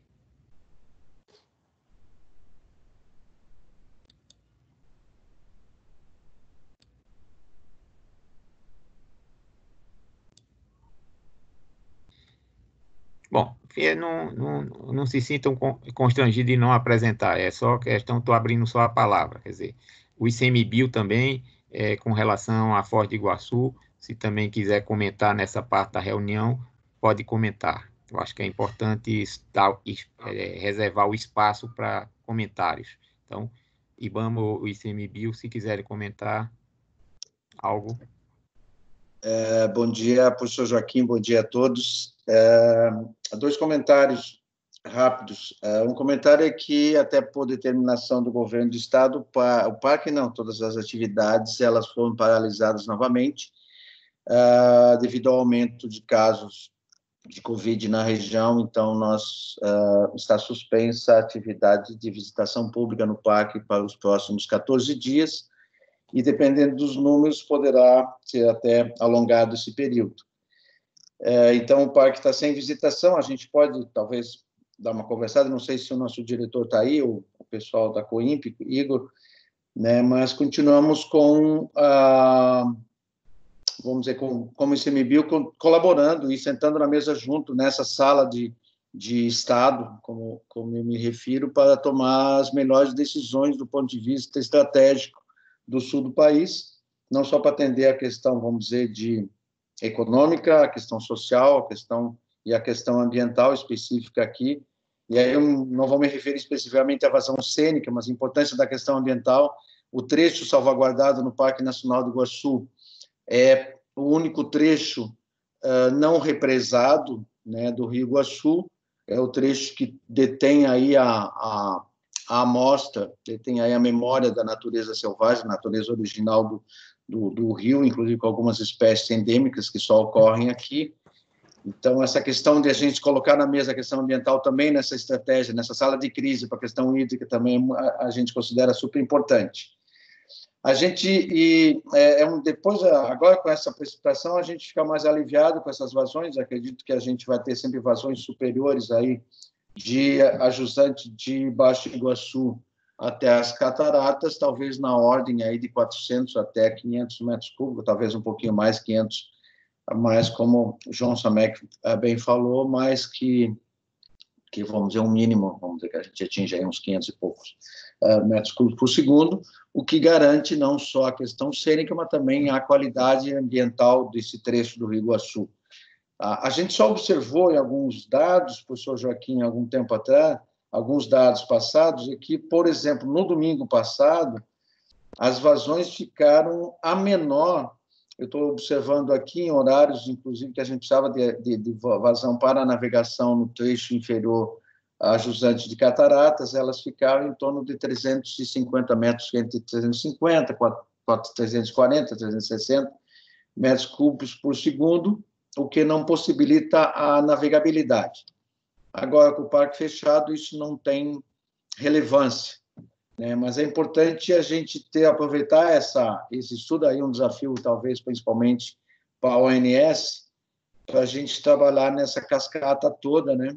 Bom, não se sintam constrangidos de não apresentar, é só questão, estou abrindo só a palavra, quer dizer, o ICMBio também, com relação à Foz do Iguaçu, se também quiser comentar nessa parte da reunião, pode comentar. Eu acho que é importante reservar o espaço para comentários. Então, IBAMA ou ICMBio, se quiserem comentar algo. Bom dia, professor Joaquim, bom dia a todos. 2 comentários rápidos. Um comentário é que, até por determinação do governo do estado, o parque não, todas as atividades, elas foram paralisadas novamente, devido ao aumento de casos de Covid na região. Então, está suspensa a atividade de visitação pública no parque para os próximos 14 dias, e, dependendo dos números, poderá ser até alongado esse período. Então, o parque está sem visitação, a gente pode, talvez, dar uma conversada, não sei se o nosso diretor está aí, ou o pessoal da COIMP, Igor, né, mas continuamos com, vamos dizer, como ICMBio, colaborando e sentando na mesa junto, nessa sala de Estado, como eu me refiro, para tomar as melhores decisões do ponto de vista estratégico do sul do país, não só para atender a questão, vamos dizer, econômica, a questão social, a questão ambiental específica aqui. E aí eu não vou me referir especificamente à vazão cênica, mas a importância da questão ambiental. O trecho salvaguardado no Parque Nacional do Iguaçu é o único trecho não represado, né, do Rio Iguaçu, é o trecho que detém aí a amostra, detém aí a memória da natureza selvagem, natureza original do rio, inclusive com algumas espécies endêmicas que só ocorrem aqui. Então, essa questão de a gente colocar na mesa a questão ambiental também nessa estratégia, nessa sala de crise para a questão hídrica também a gente considera super importante. A gente, depois, agora com essa precipitação, a gente fica mais aliviado com essas vazões, acredito que a gente vai ter sempre vazões superiores aí de a jusante de Baixo Iguaçu até as cataratas, talvez na ordem aí de 400 até 500 metros cúbicos, talvez um pouquinho mais, 500, mais como o João Samek bem falou, mas que vamos dizer um mínimo, vamos dizer que a gente atinge aí uns 500 e poucos metros cúbicos por segundo, o que garante não só a questão cênica, mas também a qualidade ambiental desse trecho do Rio Iguaçu. A gente só observou em alguns dados, professor Joaquim, algum tempo atrás, alguns dados passados, é que, por exemplo, no domingo passado, as vazões ficaram a menor. Eu estou observando aqui em horários, inclusive, que a gente precisava de vazão para a navegação no trecho inferior a jusante de cataratas, elas ficaram em torno de 350 metros, entre 350, 340, 360 metros cúbicos por segundo, o que não possibilita a navegabilidade. Agora, com o parque fechado, isso não tem relevância, né? Mas é importante a gente aproveitar esse estudo aí, um desafio, talvez, principalmente para a ONS, para a gente trabalhar nessa cascata toda, né?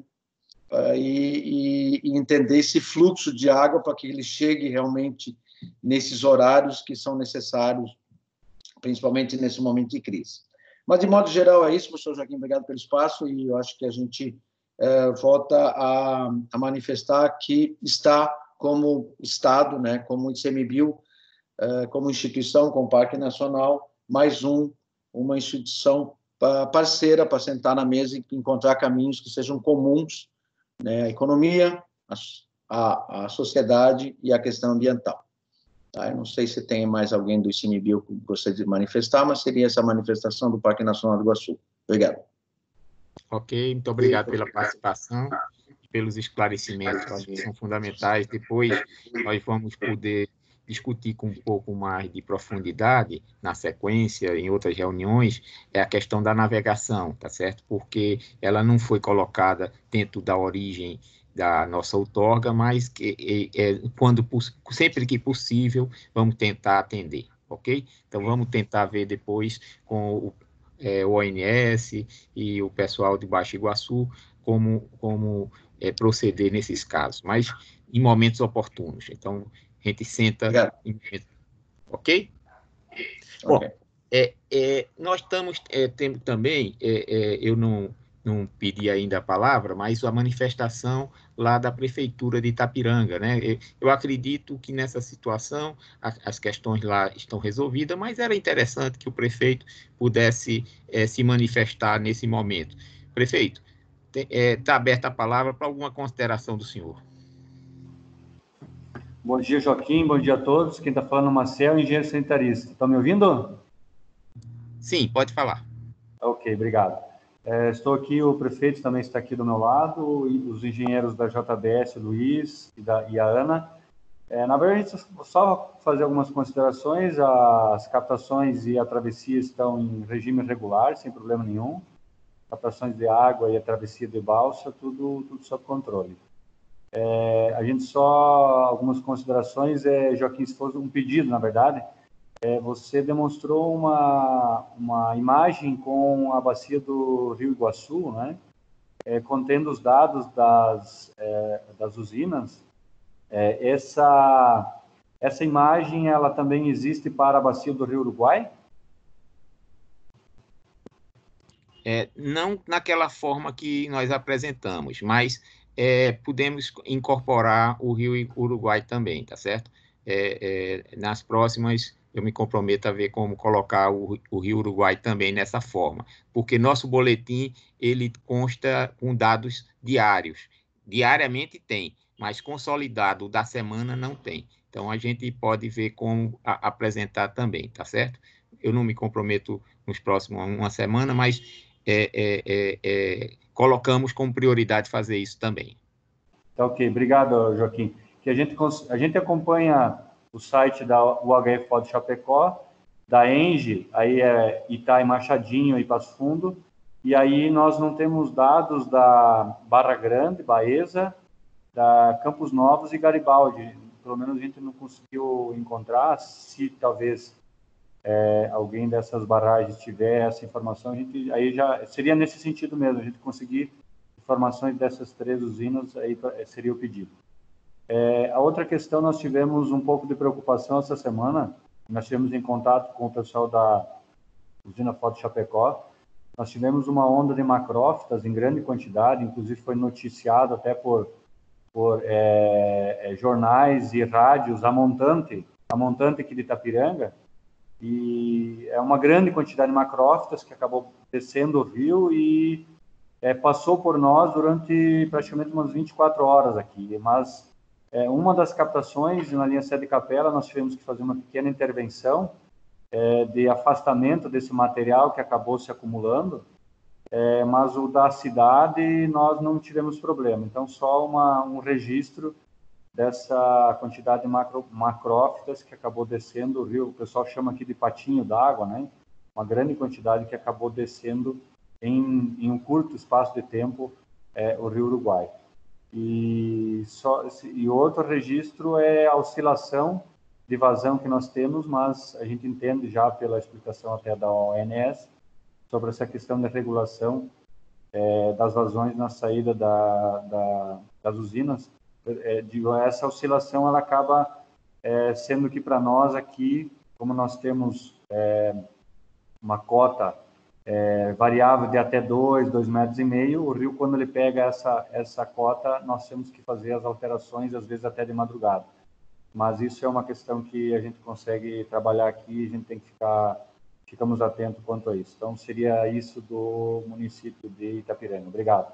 E entender esse fluxo de água para que ele chegue realmente nesses horários que são necessários, principalmente nesse momento de crise. Mas, de modo geral, é isso, professor Joaquim, obrigado pelo espaço, e eu acho que a gente volta a manifestar que está como Estado, né, como ICMBio, como instituição, como Parque Nacional, mais uma instituição parceira para sentar na mesa e encontrar caminhos que sejam comuns, né, a economia, a sociedade e a questão ambiental. Tá? Eu não sei se tem mais alguém do ICMBio que gostaria de manifestar, mas seria essa manifestação do Parque Nacional do Iguaçu. Obrigado. Ok, muito obrigado pela participação, pelos esclarecimentos, que acho que são fundamentais. Depois nós vamos poder discutir com um pouco mais de profundidade, na sequência, em outras reuniões, é a questão da navegação, tá certo? Porque ela não foi colocada dentro da origem da nossa outorga, mas sempre que possível, vamos tentar atender, ok? Então, vamos tentar ver depois com o ONS e o pessoal de Baixo Iguaçu como proceder nesses casos, mas em momentos oportunos. Então, a gente senta... Ok? Bom, nós temos também, eu não pedi ainda a palavra, mas a manifestação lá da Prefeitura de Itapiranga, né? Eu acredito que nessa situação as questões lá estão resolvidas, mas era interessante que o prefeito pudesse se manifestar nesse momento. Prefeito, está aberta a palavra para alguma consideração do senhor. Bom dia, Joaquim, bom dia a todos. Quem está falando é o Marcel, engenheiro sanitarista. Estão me ouvindo? Sim, pode falar. Ok, obrigado. Estou aqui, o prefeito também está aqui do meu lado, e os engenheiros da JBS, o Luiz e a Ana. Na verdade, só fazer algumas considerações. As captações e a travessia estão em regime regular, sem problema nenhum. Captações de água e a travessia de balsa, tudo sob controle. A gente só, algumas considerações, Joaquim, se fosse um pedido, na verdade, você demonstrou uma imagem com a bacia do Rio Iguaçu, né? Contendo os dados das usinas. Essa imagem, ela também existe para a bacia do Rio Uruguai? Não naquela forma que nós apresentamos, mas podemos incorporar o Rio Uruguai também, tá certo? Nas próximas, eu me comprometo a ver como colocar o Rio Uruguai também nessa forma, porque nosso boletim, ele consta com dados diários. Diariamente tem, mas consolidado da semana não tem. Então, a gente pode ver como apresentar também, tá certo? Eu não me comprometo nos próximos uma semana, mas colocamos como prioridade fazer isso também. Tá ok, obrigado, Joaquim. Que a gente acompanha o site da UHF de Chapecó, da ENGIE, aí é Itá e Machadinho e Passo Fundo, e aí nós não temos dados da Barra Grande, Baeza, da Campos Novos e Garibaldi. Pelo menos a gente não conseguiu encontrar. Se talvez alguém dessas barragens tiver essa informação, aí já seria nesse sentido mesmo, a gente conseguir informações dessas 3 usinas, aí seria o pedido. A outra questão, nós tivemos um pouco de preocupação essa semana, nós tivemos em contato com o pessoal da usina Foto Chapecó, nós tivemos uma onda de macrófitas em grande quantidade, inclusive foi noticiado até por jornais e rádios, a montante aqui de Itapiranga, e é uma grande quantidade de macrófitas que acabou descendo o rio e passou por nós durante praticamente umas 24 horas aqui, mas uma das captações na linha Sede Capela, nós tivemos que fazer uma pequena intervenção de afastamento desse material que acabou se acumulando, mas o da cidade nós não tivemos problema. Então, só um registro dessa quantidade de macrófitas que acabou descendo o rio, o pessoal chama aqui de patinho d'água, né? Uma grande quantidade que acabou descendo em um curto espaço de tempo o Rio Uruguai. E outro registro é a oscilação de vazão que nós temos, mas a gente entende já pela explicação até da ONS sobre essa questão da regulação das vazões na saída das usinas. Essa oscilação ela acaba sendo que para nós aqui, como nós temos uma cota variável de até 2,5 metros, o rio, quando ele pega essa cota, nós temos que fazer as alterações, às vezes até de madrugada. Mas isso é uma questão que a gente consegue trabalhar aqui, a gente tem que ficamos atentos quanto a isso. Então, seria isso do município de Itapiranga. Obrigado.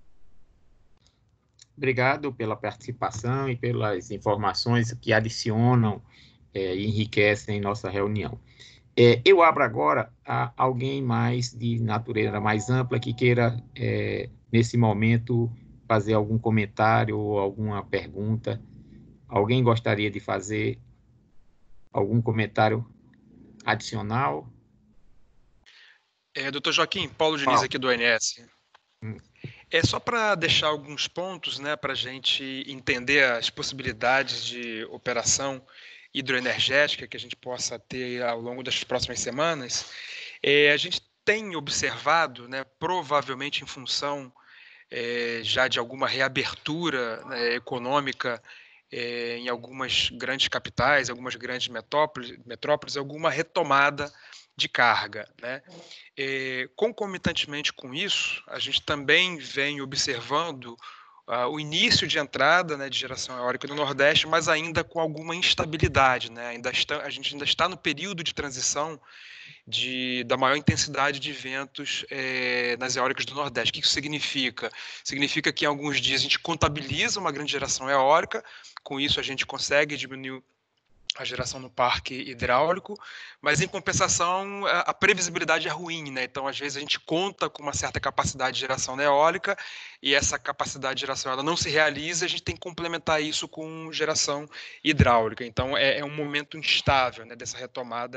Obrigado pela participação e pelas informações que adicionam e enriquecem nossa reunião. Eu abro agora a alguém mais de natureza mais ampla que queira, nesse momento, fazer algum comentário ou alguma pergunta. Alguém gostaria de fazer algum comentário adicional? Doutor Joaquim, Paulo Diniz aqui do ONS. Só para deixar alguns pontos, né, para a gente entender as possibilidades de operação hidroenergética que a gente possa ter ao longo das próximas semanas. A gente tem observado, né, provavelmente em função já de alguma reabertura, né, econômica em algumas grandes capitais, algumas grandes metrópoles, alguma retomada de carga, né? Concomitantemente com isso, a gente também vem observando o início de entrada, né, de geração eólica no Nordeste, mas ainda com alguma instabilidade, né? A gente ainda está no período de transição da maior intensidade de ventos nas eólicas do Nordeste. O que isso significa? Significa que em alguns dias a gente contabiliza uma grande geração eólica, com isso a gente consegue diminuir a geração no parque hidráulico, mas em compensação a previsibilidade é ruim, né? Então às vezes a gente conta com uma certa capacidade de geração eólica e essa capacidade de geração ela não se realiza, a gente tem que complementar isso com geração hidráulica. Então é um momento instável, né, dessa retomada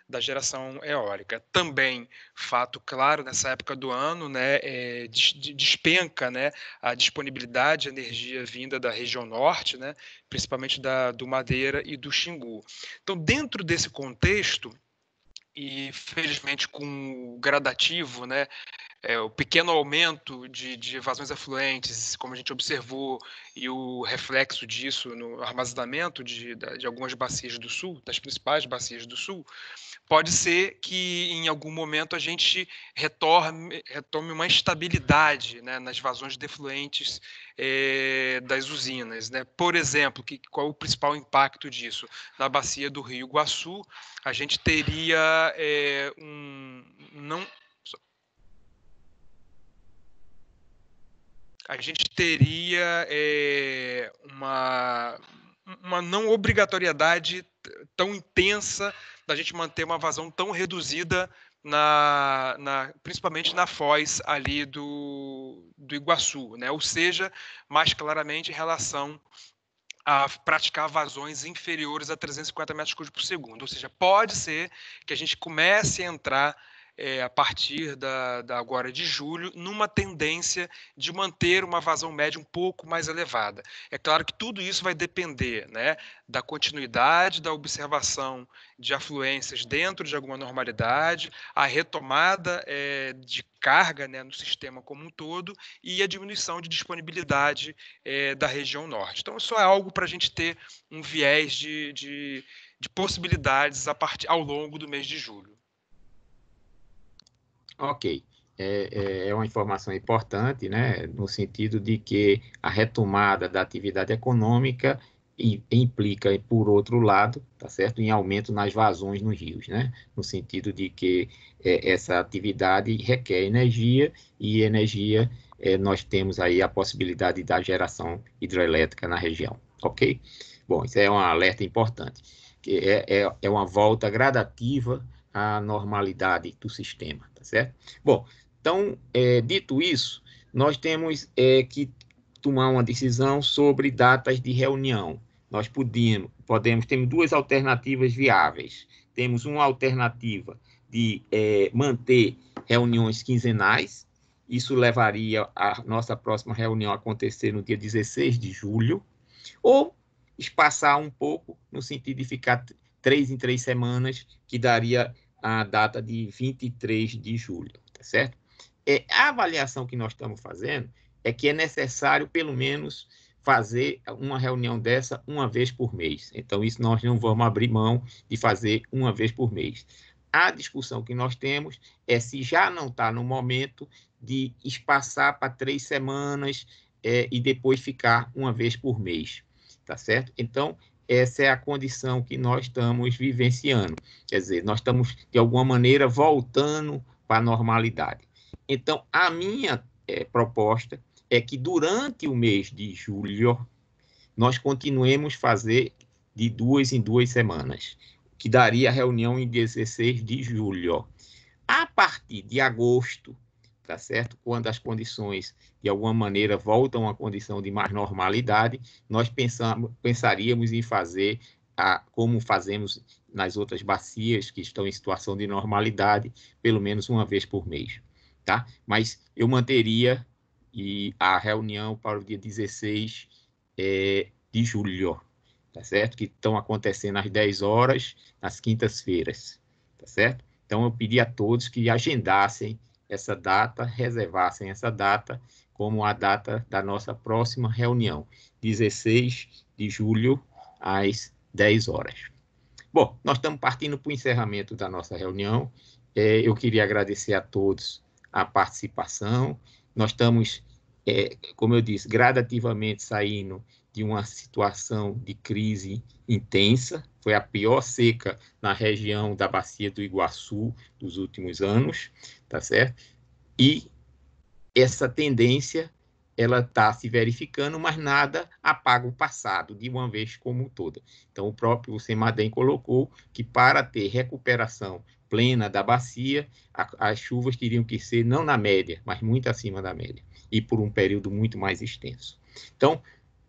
da geração eólica. Também, fato claro, nessa época do ano, né, despenca, né, a disponibilidade de energia vinda da região norte, né, principalmente do Madeira e do Xingu. Então, dentro desse contexto, e felizmente com o gradativo, né, o pequeno aumento de vazões afluentes, como a gente observou, e o reflexo disso no armazenamento de algumas bacias do sul, das principais bacias do sul, pode ser que em algum momento a gente retome uma estabilidade, né, nas vazões defluentes das usinas, né? Por exemplo, qual é o principal impacto disso? Na bacia do Rio Iguaçu, a gente teria a gente teria uma não obrigatoriedade tão intensa da gente manter uma vazão tão reduzida, principalmente na foz ali do Iguaçu, né? Ou seja, mais claramente em relação a praticar vazões inferiores a 350 metros cúbicos por segundo. Ou seja, pode ser que a gente comece a entrar a partir agora de julho, numa tendência de manter uma vazão média um pouco mais elevada. É claro que tudo isso vai depender, né, da continuidade da observação de afluências dentro de alguma normalidade, a retomada de carga, né, no sistema como um todo e a diminuição de disponibilidade da região norte. Então, isso é algo para a gente ter um viés de possibilidades ao longo do mês de julho. Ok, é uma informação importante, né, no sentido de que a retomada da atividade econômica implica, por outro lado, tá certo, em aumento nas vazões nos rios, né, no sentido de que essa atividade requer energia e energia, nós temos aí a possibilidade da geração hidrelétrica na região, ok? Bom, isso é um alerta importante, que é uma volta gradativa à normalidade do sistema, tá certo? Bom, então, dito isso, nós temos que tomar uma decisão sobre datas de reunião. Nós temos duas alternativas viáveis. Temos uma alternativa de manter reuniões quinzenais, isso levaria a nossa próxima reunião a acontecer no dia 16 de julho, ou espaçar um pouco, no sentido de ficar 3 em 3 semanas, que daria a data de 23 de julho, tá certo? A avaliação que nós estamos fazendo é que é necessário, pelo menos, fazer uma reunião dessa uma vez por mês. Então, isso nós não vamos abrir mão de fazer uma vez por mês. A discussão que nós temos é se já não está no momento de espaçar para 3 semanas e depois ficar uma vez por mês, tá certo? Então, essa é a condição que nós estamos vivenciando. Quer dizer, nós estamos, de alguma maneira, voltando para a normalidade. Então, a minha proposta é que, durante o mês de julho, nós continuemos fazer de 2 em 2 semanas, que daria a reunião em 16 de julho. A partir de agosto, tá certo? Quando as condições, de alguma maneira, voltam à condição de mais normalidade, nós pensaríamos em fazer, como fazemos nas outras bacias que estão em situação de normalidade, pelo menos uma vez por mês, tá? Mas eu manteria a reunião para o dia 16 de julho, tá certo? Que estão acontecendo às 10 horas, nas quintas-feiras, tá certo? Então, eu pedi a todos que agendassem essa data, reservassem essa data como a data da nossa próxima reunião, 16 de julho, às 10 horas. Bom, nós estamos partindo para o encerramento da nossa reunião. Eu queria agradecer a todos a participação. Nós estamos, como eu disse, gradativamente saindo de uma situação de crise intensa. Foi a pior seca na região da Bacia do Iguaçu dos últimos anos, tá certo? E essa tendência, ela está se verificando, mas nada apaga o passado de uma vez como toda. Então, o próprio Semadem colocou que, para ter recuperação plena da bacia, as chuvas teriam que ser não na média, mas muito acima da média, e por um período muito mais extenso. Então,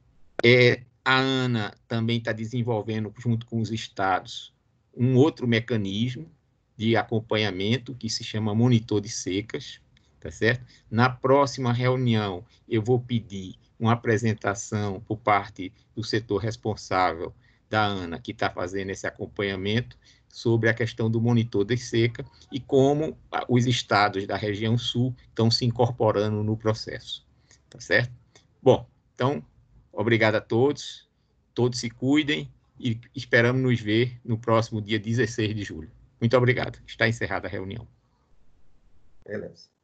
a ANA também está desenvolvendo, junto com os estados, um outro mecanismo, de acompanhamento, que se chama monitor de secas, tá certo? Na próxima reunião, eu vou pedir uma apresentação por parte do setor responsável da ANA, que está fazendo esse acompanhamento, sobre a questão do monitor de seca e como os estados da região sul estão se incorporando no processo, tá certo? Bom, então, obrigado a todos se cuidem e esperamos nos ver no próximo dia 16 de julho. Muito obrigado. Está encerrada a reunião. Beleza.